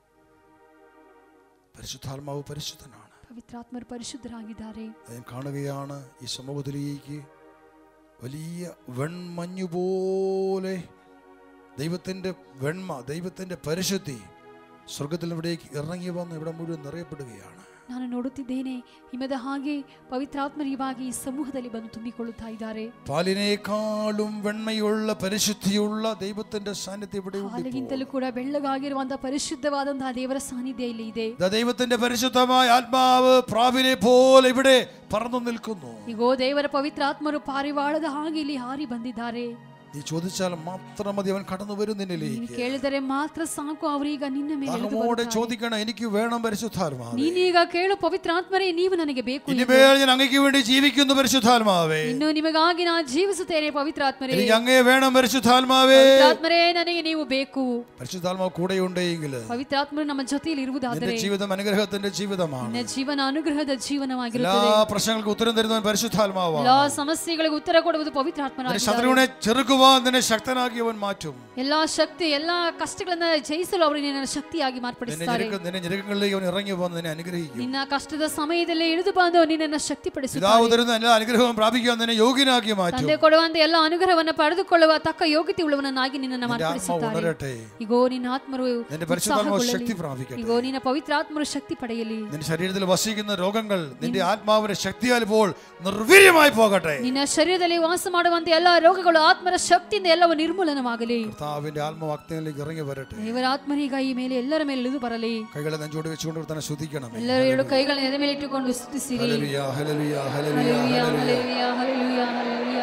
പരിശുദ്ധാത്മാവ് പരിശുദ്ധനാണ്. പവിത്രാത്മർ പരിശുദ്ധരാಗಿದ್ದಾರೆ. ഞാൻ കാണുകയാണ് ഈ സമൂഹത്തിലേക്ക് വലിയ വെൺമഞ്ഞുപോലെ ദൈവത്തിന്റെ വെണ്മ, ദൈവത്തിന്റെ പരിശുദ്ധി സ്വർഗത്തിൽ ഇവിടേക്ക് ഇറങ്ങി വന്ന് ഇവിടെ മുഴുവൻ നിറയപ്പെടുകയാണ്. ನಾನು ನೋಡುತ್ತಿದ್ದೇನೆ, ಹಿಮದ ಹಾಗೆ ಪವಿತ್ರಾತ್ಮರು ಇವಾಗ ಈ ಸಮೂಹದಲ್ಲಿ ಬಂದು ತುಂಬಿಕೊಳ್ಳುತ್ತಾ ಇದ್ದಾರೆ. പാലിനേക്കാളും വെണ്മയുള്ള പരിശുദ്ധിയുള്ള ദൈവത്തിന്റെ സാന്നിധ്യം ഇവിടെ ഉണ്ട്. ಹಾಲಿಗಿಂತಲೂ ಕೂಡ ಬೆಳ್ಳಗಾಗಿರುವಂತಹ ಪರಿಶುದ್ಧವಾದಂತಹ ದೇವರ ಸಾನ್ನಿಧ್ಯ ಇಲ್ಲಿ ಇದೆ. ദൈവത്തിന്റെ പരിശുദ്ധമായ ആത്മാവ് പ്രാവിനെ പോലെ ഇവിടെ പറന്നു നിൽക്കുന്നു. ಈಗೋ ದೇವರ ಪವಿತ್ರಾತ್ಮರು ಪಾರಿವಾಳದ ಹಾಗೆ ಇಲ್ಲಿ ಹಾರಿ ಬಂದಿದ್ದಾರೆ. നീ ചോദിച്ചാൽ മാത്രം മതി, അവൻ കടന്നു വരും നിന്നിലേക്ക്. ಕೇಳಿದರೆ ಮಾತ್ರ ಸಾಕು, ಅವರೀಗ ನಿನ್ನ ಮೇಲೆ ಇಳಿದು ಬರುತ್ತಾರೆ. ചോദിക്കണം, എനിക്ക് വേണം പരിശുദ്ധാത്മാവേ. ನೀನೀಗ ಕೇಳು, ಪವಿತ್ರಾತ್ಮರೇ ನೀವು ನನಗೆ ಬೇಕು. ഇനിമേൽ ഞാൻ അങ്ങേക്ക് വേണ്ടി ജീവിക്കുന്നു പരിശുദ്ധാത്മാവേ. ಇನ್ನು ನಿಮಗಾಗಿ ನಾನು ಜೀವಿಸುತ್ತೇನೆ ಪವಿತ್ರಾತ್ಮರೇ. എനിക്ക് അങ്ങേ വേണം പരിശുദ്ധാത്മാവേ. ಪವಿತ್ರಾತ್ಮರೇ ನನಗೆ ನೀವು ಬೇಕು. പരിശുദ്ധാത്മാവ് കൂടെയുണ്ടെങ്കിൽ ಪವಿತ್ರಾತ್ಮರು ನಮ್ಮ ಜೊತೆಯಲ್ಲಿ ಇರುವುದಾದರೆ നിന്റെ ജീവിതം അനുഗ്രഹത്തിന്റെ ജീവിതമാണ്. ನಿನ್ನ ಜೀವನ ಅನುಗ್ರಹದ ಜೀವನವಾಗಿರುತ್ತದೆ. എല്ലാ പ്രശ്നങ്ങൾക്ക് ഉത്തരം തരുന്നവൻ പരിശുദ്ധാത്മാവാണ്. എല്ലാ ಸಮಸ್ಯೆಗಳಿಗೆ ಉತ್ತರ ಕೊಡುವುದು ಪವಿತ್ರಾತ್ಮನಾಗಿದ್ದಾನೆ. ശത്രുവിനെ ചെറുക്കുവാൻ നിന്നെ ശക്തനാക്കി അവൻ മാറ്റും. ಎಲ್ಲಾ ಶಕ್ತಿ, ಎಲ್ಲಾ ಕಷ್ಟಗಳನ್ನು ಜಯಿಸಲು ಅವರು ನಿನ್ನನ್ನು ಶಕ್ತಿಯಾಗಿ ಮಾರ್ಪಡಿಸುತ್ತಾರೆ. നിന്റെ ഞെരുക്കങ്ങളിലേക്ക് അവൻ ഇറങ്ങി വന്ന് നിന്നെ അനുഗ്രഹിക്കും. ನಿನ್ನ ಕಷ್ಟದ ಸಮಯದಲ್ಲಿ ಇಳಿದು ಬಂದು ನಿನ್ನನ್ನು ಶಕ್ತಿಪಡಿಸುತ್ತಾರೆ. പിതാവ് തരുന്ന എല്ലാ അനുഗ്രഹവും പ്രാപിക്കാൻ നിന്നെ യോഗ്യനാക്കി മാറ്റും. ತಂದೆ ಕೊಡುವಂತ ಎಲ್ಲ ಅನುಗ್ರಹವನ್ನು ಪಡೆದುಕೊಳ್ಳುವ ತಕ್ಕ ಯೋಗ್ಯತೆ ಉಳ್ಳವನನ್ನಾಗಿ ನಿನ್ನನ್ನು ಮಾರ್ಪಡಿಸುತ್ತಾರೆ. ಈಗೋ ನಿನ್ನ ಆತ್ಮರು നിന്റെ പരിശുദ്ധാത്മാവ് ശക്തി പ്രാപിക്കട്ടെ. ಈಗೋ ನಿನ್ನ ಪವಿತ್ರಾತ್ಮರು ಶಕ್ತಿ ಪಡೆಯಲಿ. നിന്റെ ശരീരത്തിൽ വസിക്കുന്ന രോഗങ്ങൾ നിന്റെ ആത്മാവിന്റെ ശക്തിയാൽ ഇപ്പോൾ നിർവീര്യമായി പോകട്ടെ. ನಿನ್ನ ಶರೀರದಲ್ಲಿ ವಾಸ ಮಾಡುವಂತ ಎಲ್ಲ ರೋಗಗಳು ಆತ್ಮರ ಶಕ್ತಿಯಿಂದ ಎಲ್ಲವೂ ನಿರ್ಮೂಲನವಾಗಲಿ. കർത്താവിന്റെ ആത്മാവഗ്നിയിലേക്ക് ഇറങ്ങി വരട്ടെ. ದೇವರ ಆತ್ಮನೀಗ ಈ ಮೇಲೆ ಎಲ್ಲರ ಮೇಲೆ ಇಳಿದು ಬರಲಿ. കൈകളെ നെഞ്ചോട് വെച്ചുകൊണ്ട് തന്നെ സ്തുതിക്കണം. ಎಲ್ಲರೂ ಎರಡು ಕೈಗಳನ್ನು ಎದೆ ಮೇಲೆ ಇಟ್ಟುಕೊಂಡು ಸ್ತುತಿಸಿರಿ. Hallelujah hallelujah hallelujah hallelujah hallelujah hallelujah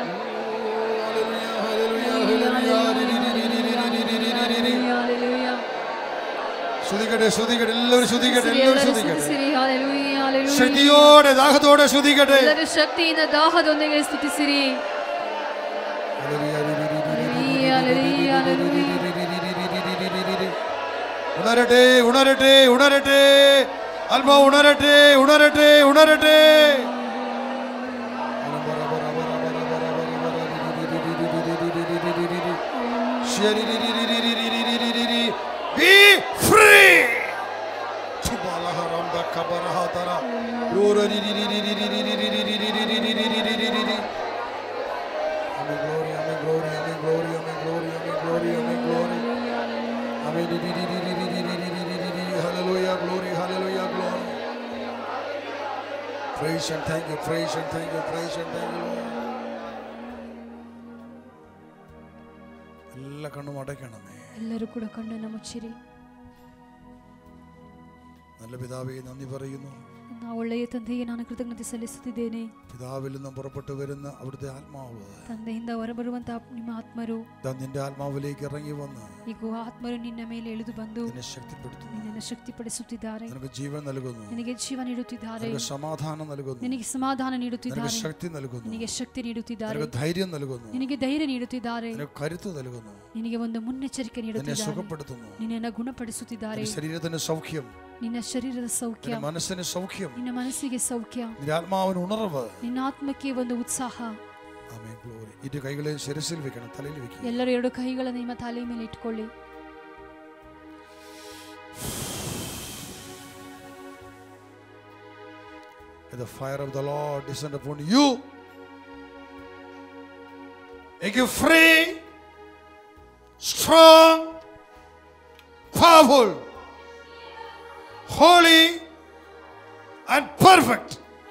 സ്തുതിക്കട്ടെ സ്തുതിക്കട്ടെ എല്ലാവരും സ്തുതിക്കട്ടെ എല്ലാവരും സ്തുതിക്കട്ടെ. ഹല്ലേലൂയ ഹല്ലേലൂയ ശക്തിയോടെ ദാഹത്തോടെ സ്തുതിക്കട്ടെ. ಎಲ್ಲರೂ ಶಕ್ತಿಯಿಂದ ದಾಹದೊಂದಿಗೆ ಸ್ತುತಿಸಿರಿ. ഉണരട്ടെ ഉണരട്ടെ ഉണരട്ടെ ആത്മ ഉണരട്ടെ ഉണരട്ടെ ഉണരട്ടെ. Be free. Hallelujah, glory, hallelujah, glory. Praise and thank you, praise and thank you, praise and thank you, Lord. എല്ലാ കണ്ണും അടയ്ക്കണമേ. ಎಲ್ಲರೂ ಕೂಡ ಕಣ್ಣನ್ನು ಮುಚ್ಚಿರಿ. നല്ല പിതാവേ നന്ദി പറയുന്നു. ಒಳ್ಳೆಯ ತಂದೆಗೆ ನಾನು ಕೃತಜ್ಞತೆ ಸಲ್ಲಿಸುತ್ತಿದ್ದೇನೆ. പിതാവിൽ നിന്നും പുറപ്പെട്ടു വരുന്ന അവിടുത്തെ ആത്മാവ് ತಂದೆಯಿಂದ ಹೊರಬರುವಂತಹ ನಿಮ್ಮ ಆತ್ಮರು നിന്റെ ആത്മാവിലേക്ക് ഇറങ്ങി വന്ന് ಈಗ ಆತ್ಮರು ನಿನ್ನ ಮೇಲೆ ಇಳಿದು ಬಂದು നിന്നെ ശക്തിപ്പെടുത്തുന്നു. ನಿನ್ನನ್ನು ಶಕ್ತಿಪಡಿಸುತ್ತಿದ್ದಾರೆ. നിനക്ക് ജീവൻ നൽകുന്നു. ನಿನಗೆ ಜೀವ ನೀಡುತ್ತಿದ್ದಾರೆ. നിനക്ക് സമാധാനം നൽകുന്നു. ನಿನಗೆ ಸಮಾಧಾನ നിനക്ക് ನೀಡುತ್ತಿದ್ದಾರೆ. ശക്തി നൽകുന്നു. ನಿನಗೆ ಶಕ್ತಿ ನೀಡುತ್ತಿದ್ದಾರೆ. നിനക്ക് ധൈര്യം നൽകുന്നു. ನಿನಗೆ ಧೈರ್ಯ ನೀಡುತ್ತಿದ್ದಾರೆ. നിനക്ക് കരുത്ത് നൽകുന്നു. ನಿನಗೆ ಒಂದು ಮುನ್ನೆಚ್ಚರಿಕೆ നിന്നെ ನೀಡುತ್ತಿದ್ದಾರೆ. സുഖപ്പെടുത്തുന്നു. ನಿನ್ನನ್ನು ಗುಣಪಡಿಸುತ್ತಿದ್ದಾರೆ. ശരീരത്തിന് സൗഖ്യം. ನಿನ್ನ ಶರೀರದ ಸೌಖ್ಯ. മനസ്സിന് സൗഖ്യം. ನಿನ್ನ ಮನಸ್ಸಿಗೆ ಸೌಖ್ಯ. നിന്റെ ആത്മാവിന് ഉണർവ്. ನಿನ್ನ ಆತ್ಮಕ್ಕೆ ಒಂದು ಉತ್ಸಾಹ. Amen glory. ഇരു കൈകളെ ശിരസിൽ വെക്കണം, തലയിൽ വെക്കുക. ಎಲ್ಲರೂ ಎರಡು ಕೈಗಳನ್ನು ನಿಮ್ಮ ತಲೆಯ ಮೇಲೆ ಇಟ್ಟುಕೊಳ್ಳಿ. The fire of the Lord descend upon you. Make you free, strong, powerful, holy and perfect.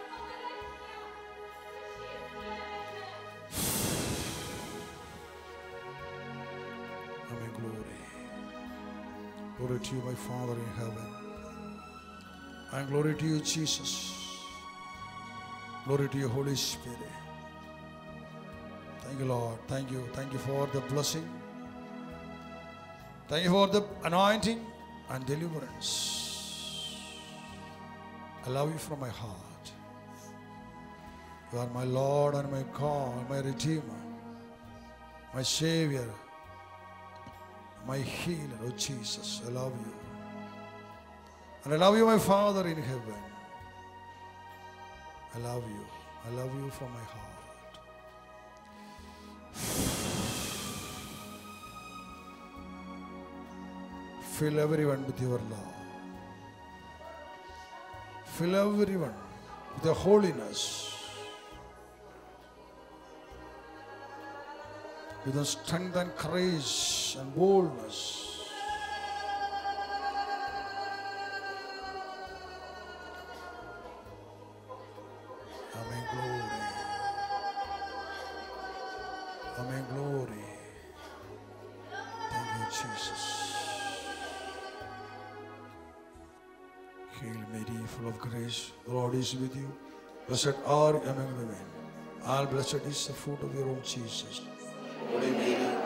Amen. Glory. Glory to you, my Father in heaven. And glory to you, Jesus. Glory to you, Holy Spirit. Thank you, Lord. Thank you. Thank you for the blessing. Thank you for the anointing and deliverance. I love you from my heart. You are my Lord and my God, my Redeemer, my Savior, my healer, oh Jesus. I love you. And I love you, my Father in heaven. I love you. I love you from my heart. Fill everyone with your love. Fill everyone with your holiness. With the strength and courage and boldness. Amen. Glory. Amen. Glory. Thank you, Jesus. Hail Mary, full of grace, the Lord is with you. Blessed are you among women. All blessed is the fruit of your womb, Jesus. Holy Mary,